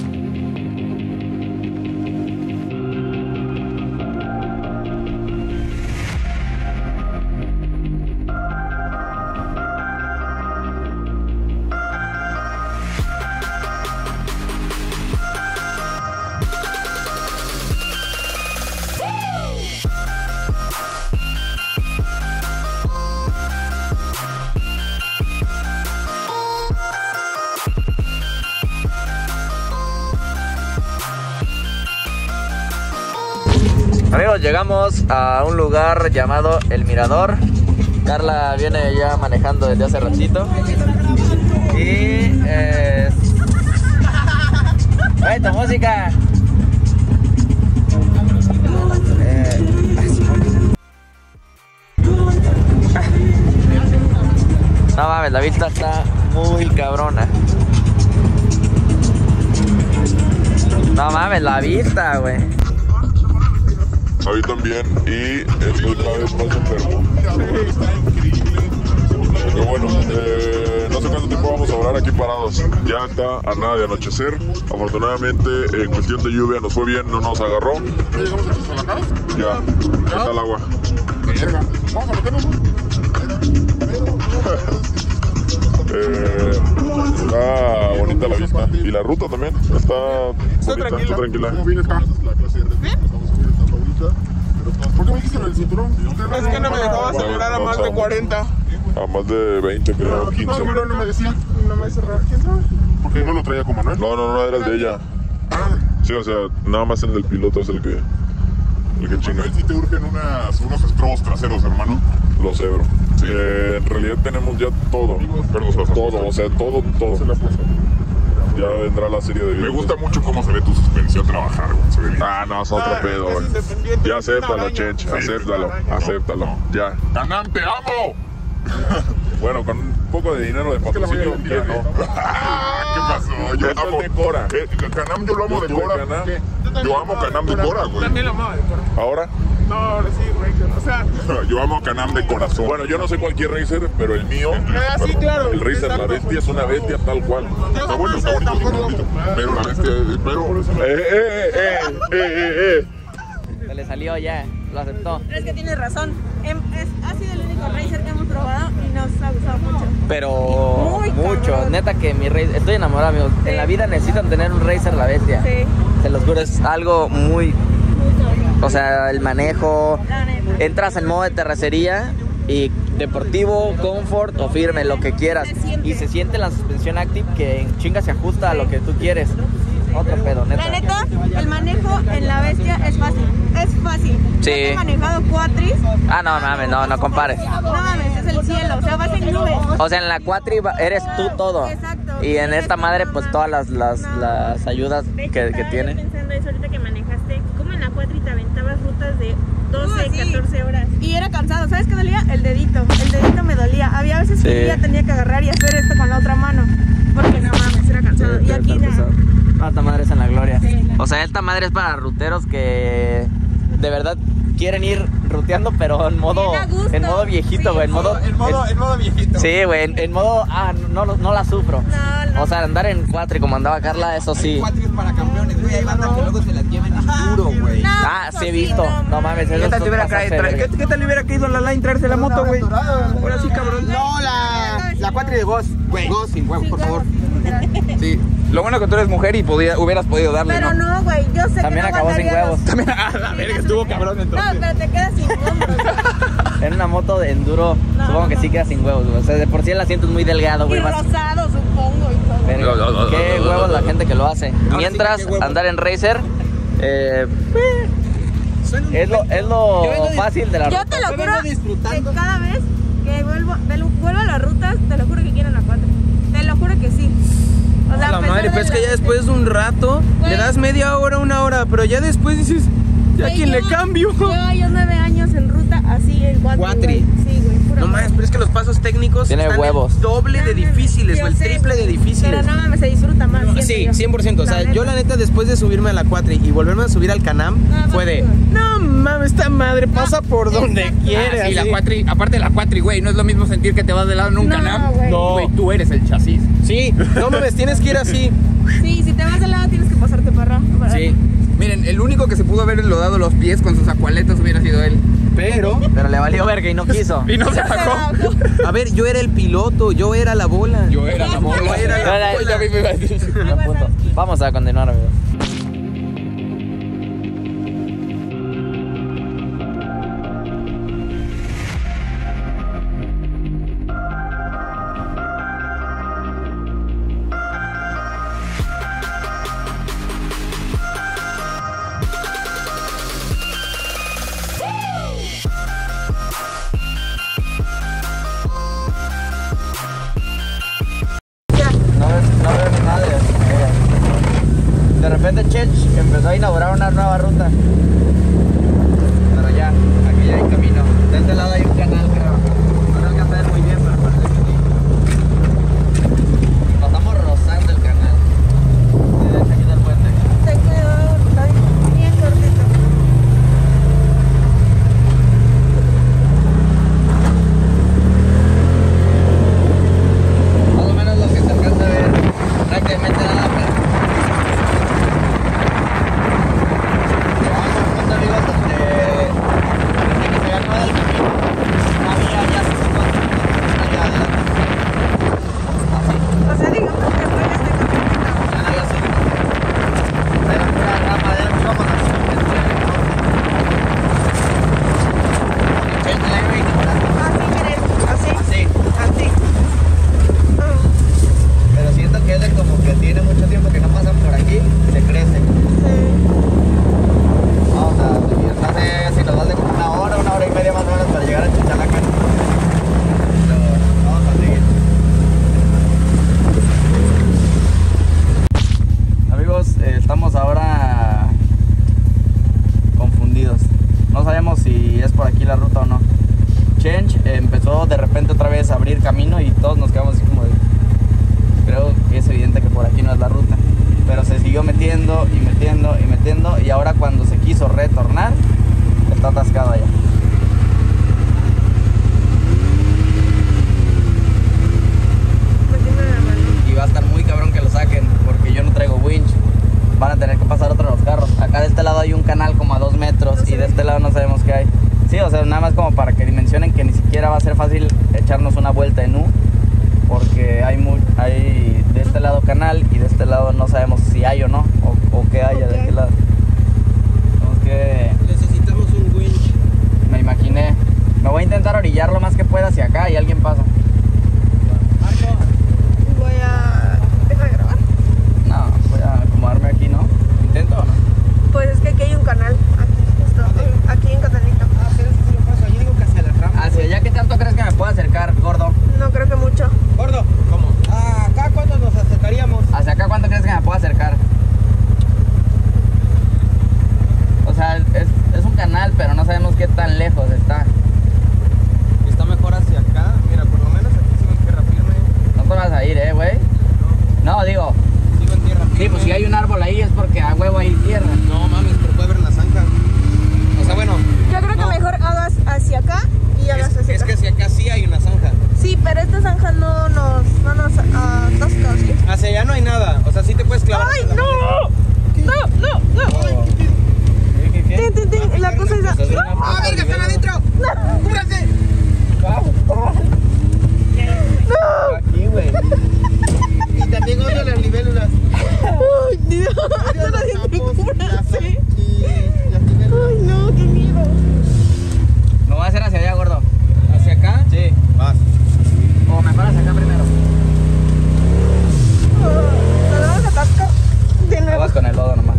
[SPEAKER 5] Amigos, llegamos a un lugar llamado El Mirador. Carla viene ya manejando desde hace ratito. Y ¡ay, tu música! No mames, la vista está muy cabrona. No mames, la vista, güey.
[SPEAKER 9] A mí también, y estoy cada vez más enfermo. Pero bueno, no sé cuánto tiempo vamos a durar aquí parados. Ya está a nada de anochecer. Afortunadamente, en cuestión de lluvia nos fue bien, no nos agarró. Ya, está el agua. Vamos a meternos. Está bonita la vista. Y la ruta también está bonita, está tranquila. ¿Cómo vienes acá? La clase de ¿Por qué me dijiste el cinturón?
[SPEAKER 10] Es que no me dejaba asegurar a más de 40.
[SPEAKER 9] A más de 20, creo, 15.
[SPEAKER 10] No, pero no me decía, no me cerraba. ¿Quién sabe? ¿Por qué no lo traía con Manuel?
[SPEAKER 9] No, era el de ella. Sí, o sea, nada más el del piloto es el que chinga.
[SPEAKER 10] Sí te urgen unos estrobos traseros, hermano.
[SPEAKER 9] Lo sé, bro. Sí. En realidad tenemos ya todo. Todo, o sea, todo. Ya vendrá la serie de videos.
[SPEAKER 10] Me gusta mucho cómo se ve tu suspensión trabajar, güey. Se ve bien.
[SPEAKER 9] No, es otro pedo, güey. Ya acéptalo, Chench, acéptalo. Ya.
[SPEAKER 10] ¡Canam, te amo!
[SPEAKER 9] Bueno, con un poco de dinero de patrocinio, ¿quién no?
[SPEAKER 10] ¿Qué pasó? Yo amo
[SPEAKER 9] Decora.
[SPEAKER 10] Canam, yo lo amo de Cora. Yo amo Canam de Cora, güey.
[SPEAKER 8] También lo amaba de Cora.
[SPEAKER 9] ¿Ahora?
[SPEAKER 8] No, sí, güey. O sea,
[SPEAKER 10] yo amo Canam de corazón.
[SPEAKER 9] Bueno, yo no sé cualquier racer, pero el mío,
[SPEAKER 8] sí, claro.
[SPEAKER 9] el racer, la bestia es una bestia tal cual.
[SPEAKER 10] Está bueno, es un bonito. Pero la bestia,
[SPEAKER 5] Se le salió ya, lo aceptó.
[SPEAKER 4] Pero es que tienes razón. Ha sido el único racer que hemos probado y nos ha gustado mucho.
[SPEAKER 5] Pero
[SPEAKER 4] Muy
[SPEAKER 5] mucho,
[SPEAKER 4] cabrón.
[SPEAKER 5] neta que mi racer, estoy enamorado, amigos.
[SPEAKER 4] Sí.
[SPEAKER 5] En la vida necesitan tener un racer la bestia.
[SPEAKER 4] Sí.
[SPEAKER 5] Se los juro, es algo muy... O sea, el manejo,
[SPEAKER 4] La neta.
[SPEAKER 5] entras en modo de terracería y deportivo, comfort o firme, lo que quieras.
[SPEAKER 4] Se siente.
[SPEAKER 5] Y se siente la suspensión active que en chinga se ajusta a lo que tú quieres. Otro pedo, neta.
[SPEAKER 4] La neta, el manejo en la bestia es fácil. Es fácil.
[SPEAKER 5] Sí.
[SPEAKER 4] Yo he manejado Quatris.
[SPEAKER 5] Ah, no mames, no compares.
[SPEAKER 4] No mames, es el cielo. O sea, vas en nubes.
[SPEAKER 5] O sea, en la Quatri eres tú todo.
[SPEAKER 4] Exacto.
[SPEAKER 5] Y en esta madre, pues todas las ayudas
[SPEAKER 11] De hecho,
[SPEAKER 5] que
[SPEAKER 11] estaba yo
[SPEAKER 5] tiene.
[SPEAKER 11] pensando eso ahorita que manejaste, como en la Cuatri te aventabas rutas de 12,
[SPEAKER 4] Sí.
[SPEAKER 11] 14 horas.
[SPEAKER 4] Y era cansado. ¿Sabes qué dolía? El dedito. El dedito me dolía. Había veces que
[SPEAKER 5] Sí.
[SPEAKER 4] yo ya tenía que agarrar y hacer esto con la otra mano. Porque no mames, era cansado. Y aquí nada.
[SPEAKER 5] No, esta madre es en la gloria.
[SPEAKER 4] Sí.
[SPEAKER 5] O sea, esta madre es para ruteros que de verdad quieren ir ruteando, pero en modo
[SPEAKER 4] Bien a gusto.
[SPEAKER 5] viejito,
[SPEAKER 4] Sí.
[SPEAKER 5] güey. En modo
[SPEAKER 7] viejito.
[SPEAKER 5] sí, güey. En modo, no la sufro.
[SPEAKER 4] No.
[SPEAKER 5] O sea, andar en Quatri como andaba Carla, eso sí.
[SPEAKER 7] Cuatro para campeones, güey. Hay banda que luego se las llevan en duro, güey.
[SPEAKER 4] No,
[SPEAKER 5] Ah,
[SPEAKER 4] eso
[SPEAKER 5] sí he visto. No mames, eso
[SPEAKER 7] ¿Qué tal
[SPEAKER 5] es
[SPEAKER 7] le hubiera
[SPEAKER 5] pasarse
[SPEAKER 7] caído?
[SPEAKER 5] de verga.
[SPEAKER 7] ¿Qué tal le hubiera caído a la line traerse la moto, güey? Ahora sí, cabrón. No, la Cuatri de Ghost. Güey, Ghost sin huevos,
[SPEAKER 4] Sí,
[SPEAKER 7] por
[SPEAKER 4] claro.
[SPEAKER 7] favor. Sí. Lo bueno que tú eres mujer y hubieras podido darle,
[SPEAKER 4] Pero
[SPEAKER 7] ¿no?
[SPEAKER 4] no, güey. Yo sé
[SPEAKER 5] También
[SPEAKER 4] que no
[SPEAKER 5] acabó sin
[SPEAKER 4] aguantaría
[SPEAKER 5] huevos.
[SPEAKER 4] los-
[SPEAKER 7] También, la verga, estuvo cabrón entonces.
[SPEAKER 4] No, pero te quedas sin hombros.
[SPEAKER 5] En una moto de enduro,
[SPEAKER 4] No,
[SPEAKER 5] supongo que sí queda sin huevos, güey. O sea, de por sí el asiento es muy delgado,
[SPEAKER 4] Y
[SPEAKER 5] güey. Más...
[SPEAKER 4] rosado, supongo. Y todo.
[SPEAKER 5] Verga, qué huevos la gente que lo hace. Mientras
[SPEAKER 7] qué huevos.
[SPEAKER 5] andar en racer, es lo fácil de la
[SPEAKER 4] Yo
[SPEAKER 5] ruta.
[SPEAKER 4] te lo
[SPEAKER 7] Yo
[SPEAKER 4] juro
[SPEAKER 7] vengo disfrutando.
[SPEAKER 4] que cada vez que vuelvo a las rutas, te lo juro que quiero la 4. Te lo juro que sí. O sea,
[SPEAKER 3] La
[SPEAKER 4] a pesar
[SPEAKER 3] madre,
[SPEAKER 4] de
[SPEAKER 3] pues es que
[SPEAKER 4] la-
[SPEAKER 3] ya después de un rato
[SPEAKER 4] Güey.
[SPEAKER 3] le das media hora, una hora, pero ya después dices, ¿ya
[SPEAKER 4] Güey,
[SPEAKER 3] quién le
[SPEAKER 4] llevo-
[SPEAKER 3] cambio?
[SPEAKER 4] Llevo yo 9 años en ruta así en Quatri.
[SPEAKER 3] Cuatri.
[SPEAKER 4] Güey. Sí, güey, puro
[SPEAKER 3] No mames, pero es que los pasos técnicos
[SPEAKER 5] Tiene
[SPEAKER 3] están
[SPEAKER 5] huevos.
[SPEAKER 3] el doble de difíciles o el triple de difíciles.
[SPEAKER 4] Pero no mames, se disfruta más. siento
[SPEAKER 3] Sí,
[SPEAKER 4] yo.
[SPEAKER 3] 100%. O sea, yo la neta después de subirme a la Quatri y volverme a subir al Canam, fue de, no mames, esta madre pasa por donde quiere.
[SPEAKER 6] Sí, la
[SPEAKER 3] así.
[SPEAKER 6] Cuatri, aparte de la Cuatri, güey, no es lo mismo sentir que te vas de lado en un
[SPEAKER 4] No,
[SPEAKER 6] Canam.
[SPEAKER 4] güey.
[SPEAKER 3] No.
[SPEAKER 6] Güey, tú eres el chasis.
[SPEAKER 3] Sí, no mames, tienes que ir así.
[SPEAKER 4] Sí, si te vas de lado tienes que pasarte para
[SPEAKER 3] Sí.
[SPEAKER 6] Miren, el único que se pudo haber enlodado los pies con sus acualetas hubiera sido él.
[SPEAKER 3] Pero,
[SPEAKER 5] Pero le valió verga y no quiso.
[SPEAKER 6] Y no se bajó.
[SPEAKER 3] a ver, yo era el piloto, yo era la bola.
[SPEAKER 6] Yo era la bola.
[SPEAKER 3] Yo era la
[SPEAKER 5] Ay,
[SPEAKER 3] bola.
[SPEAKER 6] Ya mismo iba a decir.
[SPEAKER 5] Buen punto. Vamos a continuar, amigos. No veo ni madre. De repente Chech empezó a inaugurar una nueva ruta. Pero ya, aquí ya hay camino. De este lado hay un canal, creo. No alcanza a ver muy bien, pero parece que sí. Pasamos rozando el canal. Sí, de hecho aquí está el puente.
[SPEAKER 4] Te quedó bien cortito.
[SPEAKER 5] Más o menos lo que se alcanza a ver. Prácticamente nada, pero... empezó de repente otra vez a abrir camino y todos nos quedamos así como de... Creo que es evidente que por aquí no es la ruta. Pero se siguió metiendo y metiendo y metiendo y ahora cuando se quiso retornar, está atascado allá. Y va a estar muy cabrón que lo saquen porque yo no traigo winch. Van a tener que pasar otros los carros. Acá de este lado hay un canal como a 2 metros y de este lado no sabemos qué hay. Sí, o sea, nada más como para que dimensionen que ni siquiera va a ser fácil echarnos una vuelta en U, porque hay de este lado canal y de este lado no sabemos si hay o no, o qué haya de aquel lado.
[SPEAKER 3] Necesitamos un winch.
[SPEAKER 5] Me imaginé. Me voy a intentar orillar lo más que pueda hacia acá y alguien pasa.
[SPEAKER 4] Voy a dejar de grabar.
[SPEAKER 5] No, voy a acomodarme aquí, ¿no? ¿Intento o no?
[SPEAKER 4] Pues es que aquí hay un canal, justo, aquí en Catalito.
[SPEAKER 7] Ah, pero eso sí lo paso. Yo digo que hacia la rama.
[SPEAKER 5] ¿Hacia allá qué tanto crees que me puedo acercar, gordo?
[SPEAKER 4] No creo que mucho.
[SPEAKER 7] Gordo, ¿cómo? ¿Acá cuánto nos acercaríamos?
[SPEAKER 5] ¿Hacia acá cuánto crees que me puedo acercar? O sea, es un canal, pero no sabemos qué tan lejos está.
[SPEAKER 3] Está mejor hacia acá. Mira, por lo menos aquí sigo en tierra firme.
[SPEAKER 5] No te vas a ir, güey. No, digo.
[SPEAKER 3] Sigo en tierra firme.
[SPEAKER 5] Sí, pues si hay un árbol ahí es porque a huevo hay tierra.
[SPEAKER 3] No mames, pero puede haber una zanja. O sea, bueno.
[SPEAKER 4] Yo creo que mejor hagas hacia acá y hagas hacia acá.
[SPEAKER 3] Es que hacia acá sí hay una zanja.
[SPEAKER 4] Sí, pero esta zanja no nos atasca, ¿sí?
[SPEAKER 3] Hacia allá no hay nada. O sea, sí te puedes clavar.
[SPEAKER 4] ¡Ay, no! ¡No! Tin, la cosa es...
[SPEAKER 7] ¡Ah, verga, están adentro! ¡Cúbrase!
[SPEAKER 4] ¡No!
[SPEAKER 5] Aquí, güey.
[SPEAKER 7] Y también odio las libélulas.
[SPEAKER 4] ¡Ay, Dios!
[SPEAKER 7] Odio los
[SPEAKER 4] Nadie me
[SPEAKER 7] sapos,
[SPEAKER 4] cúbrase.
[SPEAKER 7] y las libélulas.
[SPEAKER 4] ¡Ay, no! ¡Qué miedo!
[SPEAKER 5] ¿Me voy a hacer hacia allá, gordo?
[SPEAKER 3] ¿Hacia acá?
[SPEAKER 5] Sí.
[SPEAKER 3] Vas.
[SPEAKER 5] O me paras acá primero.
[SPEAKER 4] Nos vamos a atascar de nuevo.
[SPEAKER 5] Vas con el lodo nomás.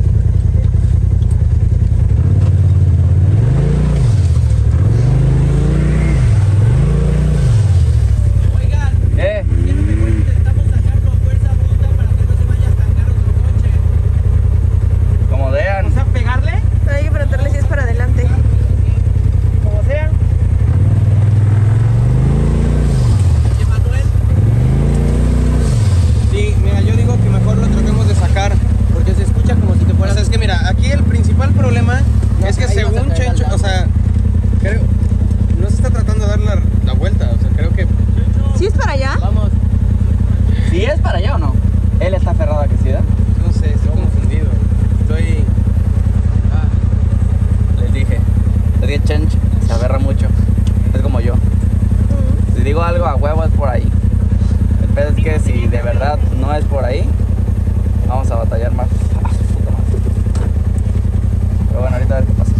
[SPEAKER 5] Como vean.
[SPEAKER 7] O sea, pegarle,
[SPEAKER 4] Hay que preguntarle si es para adelante.
[SPEAKER 7] como sea.
[SPEAKER 3] Sí, mira, yo digo que mejor lo tratemos de sacar porque se escucha como si te fueras. O sea, es que mira, aquí el principal problema es que según Chencho, o sea, creo, no se está tratando de dar la vuelta, o sea, creo que...
[SPEAKER 4] ¿Sí es para allá?
[SPEAKER 5] Vamos. ¿Sí es para allá o no? Él está aferrado a que sí, ¿verdad?
[SPEAKER 3] No sé, estoy confundido. Estoy...
[SPEAKER 5] Les dije Chench se aferra mucho. Es como yo. Si digo algo a huevo es por ahí. El pedo es que si de verdad no es por ahí, vamos a batallar más. Ah, su puta madre. Pero bueno, ahorita a ver qué pasa.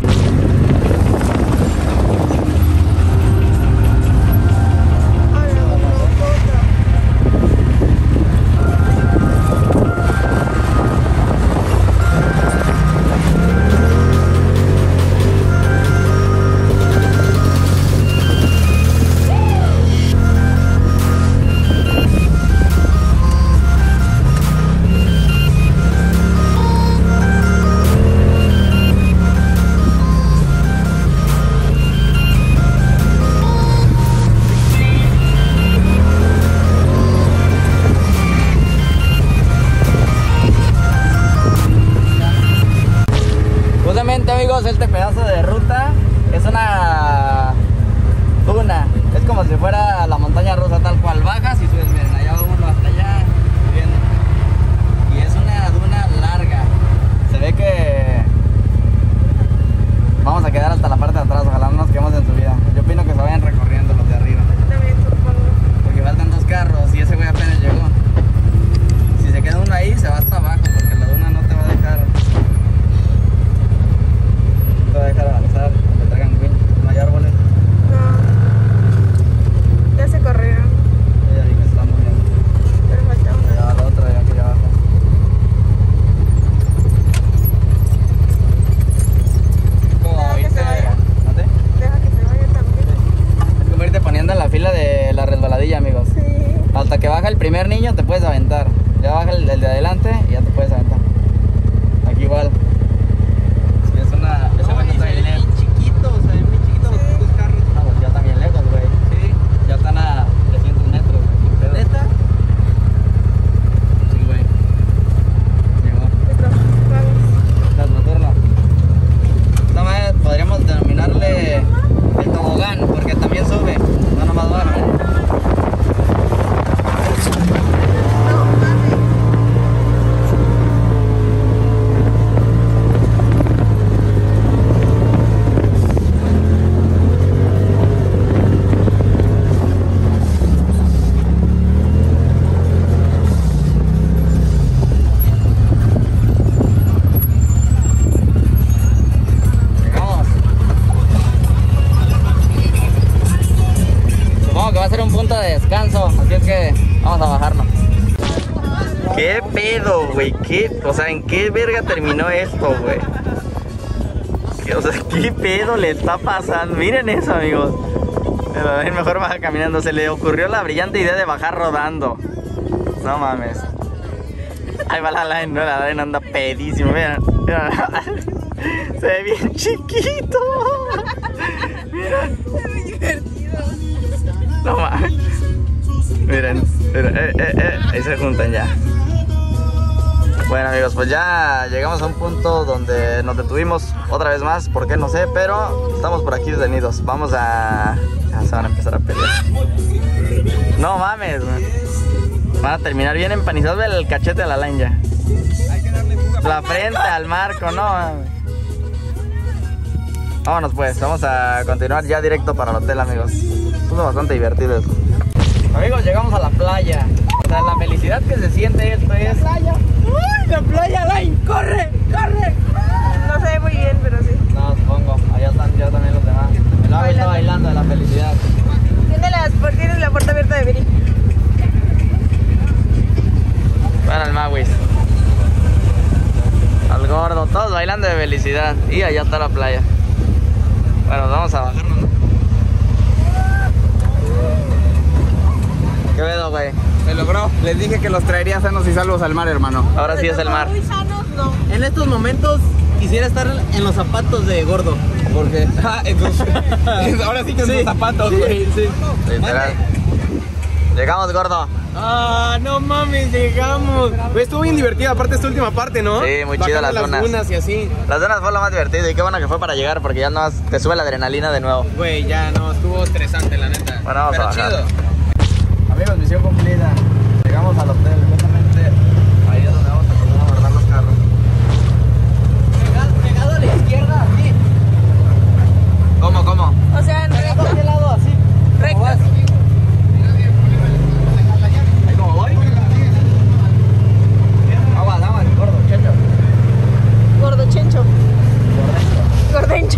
[SPEAKER 5] Amigos, este pedazo de ruta es una duna, es como si fuera la montaña rusa tal cual, bajas y subes, miren, allá va uno hasta allá, subiendo, y es una duna larga, se ve que vamos a quedar hasta la parte de atrás, ojalá no nos quedemos en subida. Yo opino que se vayan recorriendo los de arriba, porque faltan 2 carros y ese güey apenas llegó. Si se queda uno ahí, se va hasta abajo, porque la duna no te va a dejar avanzar, que traigan winch. No hay árboles.
[SPEAKER 4] No. Ya se corrieron.
[SPEAKER 5] Ya vi que se están moviendo.
[SPEAKER 4] Pero falta una.
[SPEAKER 5] Ya va la otra de aquí abajo. ¿Cómo
[SPEAKER 4] Deja que
[SPEAKER 5] irte?
[SPEAKER 4] se vaya.
[SPEAKER 5] ¿Mande?
[SPEAKER 4] Deja que se vaya también.
[SPEAKER 5] Es como irte poniendo en la fila de la resbaladilla, amigos.
[SPEAKER 4] Sí.
[SPEAKER 5] Hasta que baja el primer niño te puedes aventar. Ya baja el de adelante y ya te puedes aventar. Aquí igual. Es una... Ese güey no está bien lejos.
[SPEAKER 7] chiquito, o sea, muy chiquito los carros.
[SPEAKER 5] No, pues ya también lejos, güey. como que va a ser un punto de descanso, así es que vamos a bajarnos. ¿Qué pedo, güey? O sea, ¿en qué verga terminó esto, güey? O sea, ¿qué pedo le está pasando? Miren eso, amigos. Pero mejor baja caminando. Se le ocurrió la brillante idea de bajar rodando. No mames. Ahí va la line, no, la line anda pedísimo. Miren, se ve bien chiquito. Miren.
[SPEAKER 4] Es muy divertido.
[SPEAKER 5] No mames. Miren, ahí se juntan ya. Bueno, amigos, pues ya llegamos a un punto donde nos detuvimos otra vez más. ¿Por qué? No sé, pero estamos por aquí detenidos. Vamos a... Ya se van a empezar a pelear. No mames, man. Van a terminar bien empanizados. Ve el cachete a la line ya. La frente al marco, no mames. Vámonos pues, vamos a continuar ya directo para el hotel, amigos. Estuvo bastante divertido esto. Amigos, llegamos a la playa. O sea, la felicidad que se siente esto es...
[SPEAKER 7] ¡Uy, la playa, Line! ¡Corre! ¡Corre!
[SPEAKER 4] No se ve muy bien, pero sí.
[SPEAKER 5] No, supongo. Allá están ya también los demás. El ave está bailando de la felicidad.
[SPEAKER 4] Tienes la puerta abierta de venir.
[SPEAKER 5] Bueno, el Mawis. Al gordo, todos bailando de felicidad. Y allá está la playa. Bueno, vamos a bajarnos, ¿no? ¿Qué pedo, güey?
[SPEAKER 6] Se logró. Les dije que los traería sanos y salvos al mar, hermano.
[SPEAKER 5] Ahora sí es el mar.
[SPEAKER 4] Muy sanos, no.
[SPEAKER 7] En estos momentos quisiera estar en los zapatos de gordo.
[SPEAKER 6] Porque ahora sí que son zapatos, güey.
[SPEAKER 7] Sí.
[SPEAKER 5] Literal. Llegamos, gordo.
[SPEAKER 3] Ah, no mames, llegamos. Pues estuvo bien divertido, aparte esta última parte, ¿no?
[SPEAKER 5] Sí, muy chido las dunas.
[SPEAKER 3] Y así.
[SPEAKER 5] Las dunas fue lo más divertido y qué bueno que fue para llegar porque ya no te sube la adrenalina de nuevo.
[SPEAKER 3] Güey, ya no, estuvo estresante, la neta.
[SPEAKER 5] Bueno, vamos
[SPEAKER 3] pero
[SPEAKER 5] a bajar.
[SPEAKER 3] chido.
[SPEAKER 5] Amigos, misión cumplida. Llegamos al hotel, justamente ahí es donde vamos a poder guardar los carros.
[SPEAKER 7] Pegado a la izquierda, así.
[SPEAKER 5] ¿Cómo?
[SPEAKER 4] O sea,
[SPEAKER 7] Pegado a aquel lado, así.
[SPEAKER 4] rectos.
[SPEAKER 5] ¿Ahí como voy? Agua, gordo, chencho.
[SPEAKER 4] Gordo chencho. Gordencho.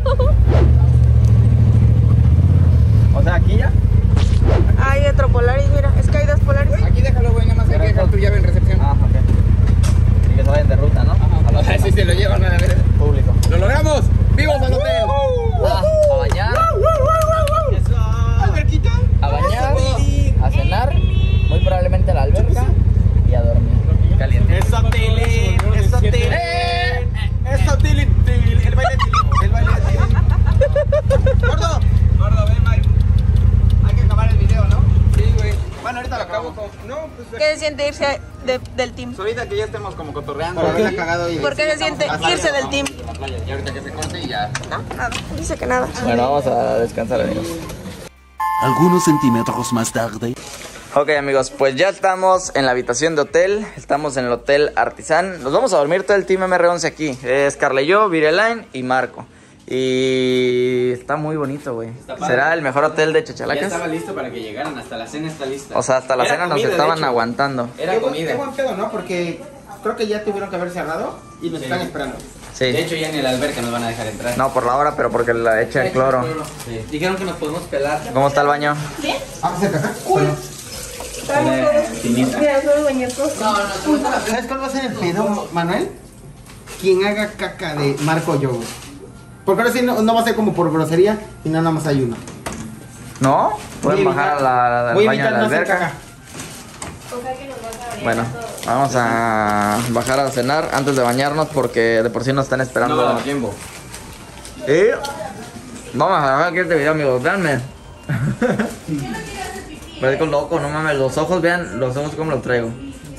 [SPEAKER 5] O sea, aquí ya.
[SPEAKER 4] Hay otro Polaris, mira. Es que hay dos Polaris.
[SPEAKER 6] Aquí déjalo, güey, nada más hay que dejar tu llave en recepción.
[SPEAKER 5] Ah, ok. Y que se vayan de ruta, ¿no? A la
[SPEAKER 6] Así se lo llevan a ver.
[SPEAKER 5] público.
[SPEAKER 6] ¡Lo logramos! ¡Vivos al hotel!
[SPEAKER 5] A bañar.
[SPEAKER 3] ¿Alberquita?
[SPEAKER 5] A bañar. A cenar. Muy probablemente a la alberca. Y a dormir. Caliente.
[SPEAKER 3] Es hotel, es hotel. Es hotel, el baile tilín, el baile tilín. Gordo, ven, Mike. Hay que acabar el video, ¿no?
[SPEAKER 6] Sí, güey. Bueno, ahorita lo acabo con... No, pues...
[SPEAKER 4] ¿Qué se siente irse del team?
[SPEAKER 6] Ahorita que ya estemos como cotorreando.
[SPEAKER 3] Por haberla cagado y...
[SPEAKER 4] ¿Por qué se siente irse del team?
[SPEAKER 6] Y ahorita que se corte y ya.
[SPEAKER 4] No, nada. Dice que nada.
[SPEAKER 5] Bueno, vamos a descansar, amigos.
[SPEAKER 12] Algunos centímetros más tarde.
[SPEAKER 5] Ok, amigos, pues ya estamos en la habitación de hotel. Estamos en el Hotel Artisan. Nos vamos a dormir todo el team MR11 aquí. Es Carla y yo, Vireline y Marco. Y está muy bonito, güey. ¿Será el mejor hotel de Chachalacas?
[SPEAKER 2] Ya estaba listo para que llegaran, hasta la cena está lista.
[SPEAKER 5] O sea, hasta la
[SPEAKER 2] Era
[SPEAKER 5] cena
[SPEAKER 2] comida,
[SPEAKER 5] nos estaban
[SPEAKER 2] de hecho.
[SPEAKER 5] aguantando.
[SPEAKER 2] Era
[SPEAKER 3] Qué
[SPEAKER 2] comida.
[SPEAKER 3] buen pedo, ¿no? Porque creo que ya tuvieron que haber cerrado y nos están esperando.
[SPEAKER 5] Sí.
[SPEAKER 2] De hecho, ya en el alberca nos van a dejar entrar.
[SPEAKER 5] No, por la hora, pero porque la echa el cloro.
[SPEAKER 2] Sí. Dijeron que nos podemos pelar.
[SPEAKER 5] ¿Cómo está el baño?
[SPEAKER 3] Vamos a acá.
[SPEAKER 4] Mira, solo bañar todos.
[SPEAKER 3] ¿Sabes cuál va a ser el pedo, Manuel? Quien haga caca de Marco o yo. Porque ahora sí no va a ser como por grosería y nada más hay uno.
[SPEAKER 5] ¿No? Pueden
[SPEAKER 3] Voy a
[SPEAKER 5] bajar al
[SPEAKER 3] voy a
[SPEAKER 5] baño de
[SPEAKER 3] evitar
[SPEAKER 5] la
[SPEAKER 3] no hacer
[SPEAKER 5] alberca.
[SPEAKER 3] caca.
[SPEAKER 5] Bueno, vamos a bajar a cenar antes de bañarnos porque de por sí nos están esperando.
[SPEAKER 2] No, tiempo.
[SPEAKER 5] Y vamos a grabar aquí este video, amigos. Veanme. Parezco loco, no mames. Los ojos, vean los ojos como los traigo.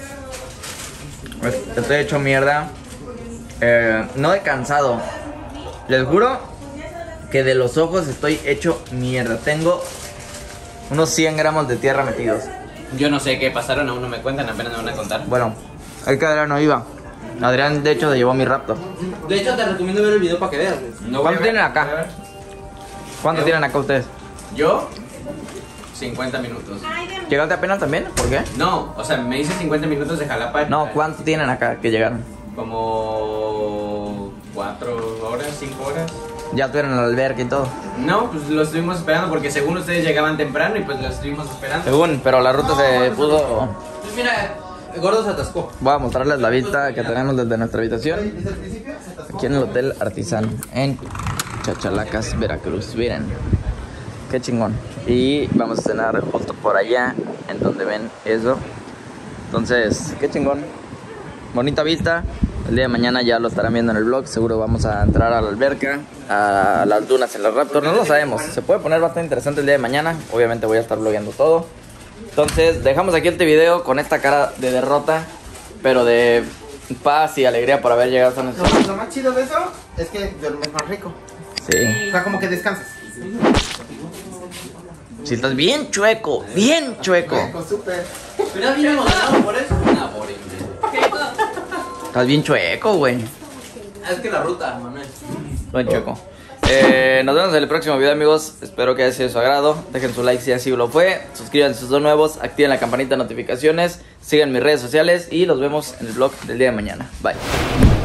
[SPEAKER 5] Estoy hecho mierda. No he cansado. Les juro que de los ojos estoy hecho mierda. Tengo unos 100 gramos de tierra metidos.
[SPEAKER 2] Yo no sé qué pasaron, aún no me cuentan, apenas me van a contar.
[SPEAKER 5] Bueno, es que Adrián no iba. Adrián, de hecho, se llevó mi Raptor.
[SPEAKER 2] De hecho, te recomiendo ver el video para que veas.
[SPEAKER 5] ¿Cuánto tienen acá? ¿Cuánto tienen acá ustedes?
[SPEAKER 2] Yo, 50 minutos.
[SPEAKER 5] ¿Llegaste apenas también? ¿Por qué?
[SPEAKER 2] No, o sea, me hice 50 minutos de Jalapa.
[SPEAKER 5] No, ¿cuánto tienen acá que llegaron?
[SPEAKER 2] Como 4 horas, 5 horas.
[SPEAKER 5] Ya estuvieron en la alberca y todo.
[SPEAKER 2] No, pues lo estuvimos esperando porque según ustedes llegaban temprano y pues lo estuvimos esperando.
[SPEAKER 5] Según, pero la ruta se pudo...
[SPEAKER 2] Pues mira, Gordo se atascó.
[SPEAKER 5] Voy a mostrarles la vista que tenemos desde nuestra habitación. Aquí en el Hotel Artisan, en Chachalacas, Veracruz. Miren, qué chingón. Y vamos a cenar justo por allá, en donde ven eso. Entonces, qué chingón. Bonita vista. El día de mañana ya lo estarán viendo en el vlog. Seguro vamos a entrar a la alberca, a las dunas en la Raptor. No lo sabemos. Se puede poner bastante interesante el día de mañana. Obviamente voy a estar vlogueando todo. Entonces dejamos aquí este video con esta cara de derrota, pero de paz y alegría por haber llegado a nuestro...
[SPEAKER 7] Lo más chido de eso es que duermes más rico.
[SPEAKER 5] Sí.
[SPEAKER 7] O sea, como que descansas.
[SPEAKER 5] Si estás bien chueco, bien chueco.
[SPEAKER 7] Súper.
[SPEAKER 2] Mira, bien emocionado por eso.
[SPEAKER 5] Estás bien chueco, güey.
[SPEAKER 2] Es que la ruta, Manuel.
[SPEAKER 5] Buen chueco. Nos vemos en el próximo video, amigos. Espero que haya sido de su agrado. Dejen su like si así lo fue. Suscríbanse si son nuevos. Activen la campanita de notificaciones. Sigan mis redes sociales. Y los vemos en el vlog del día de mañana. Bye.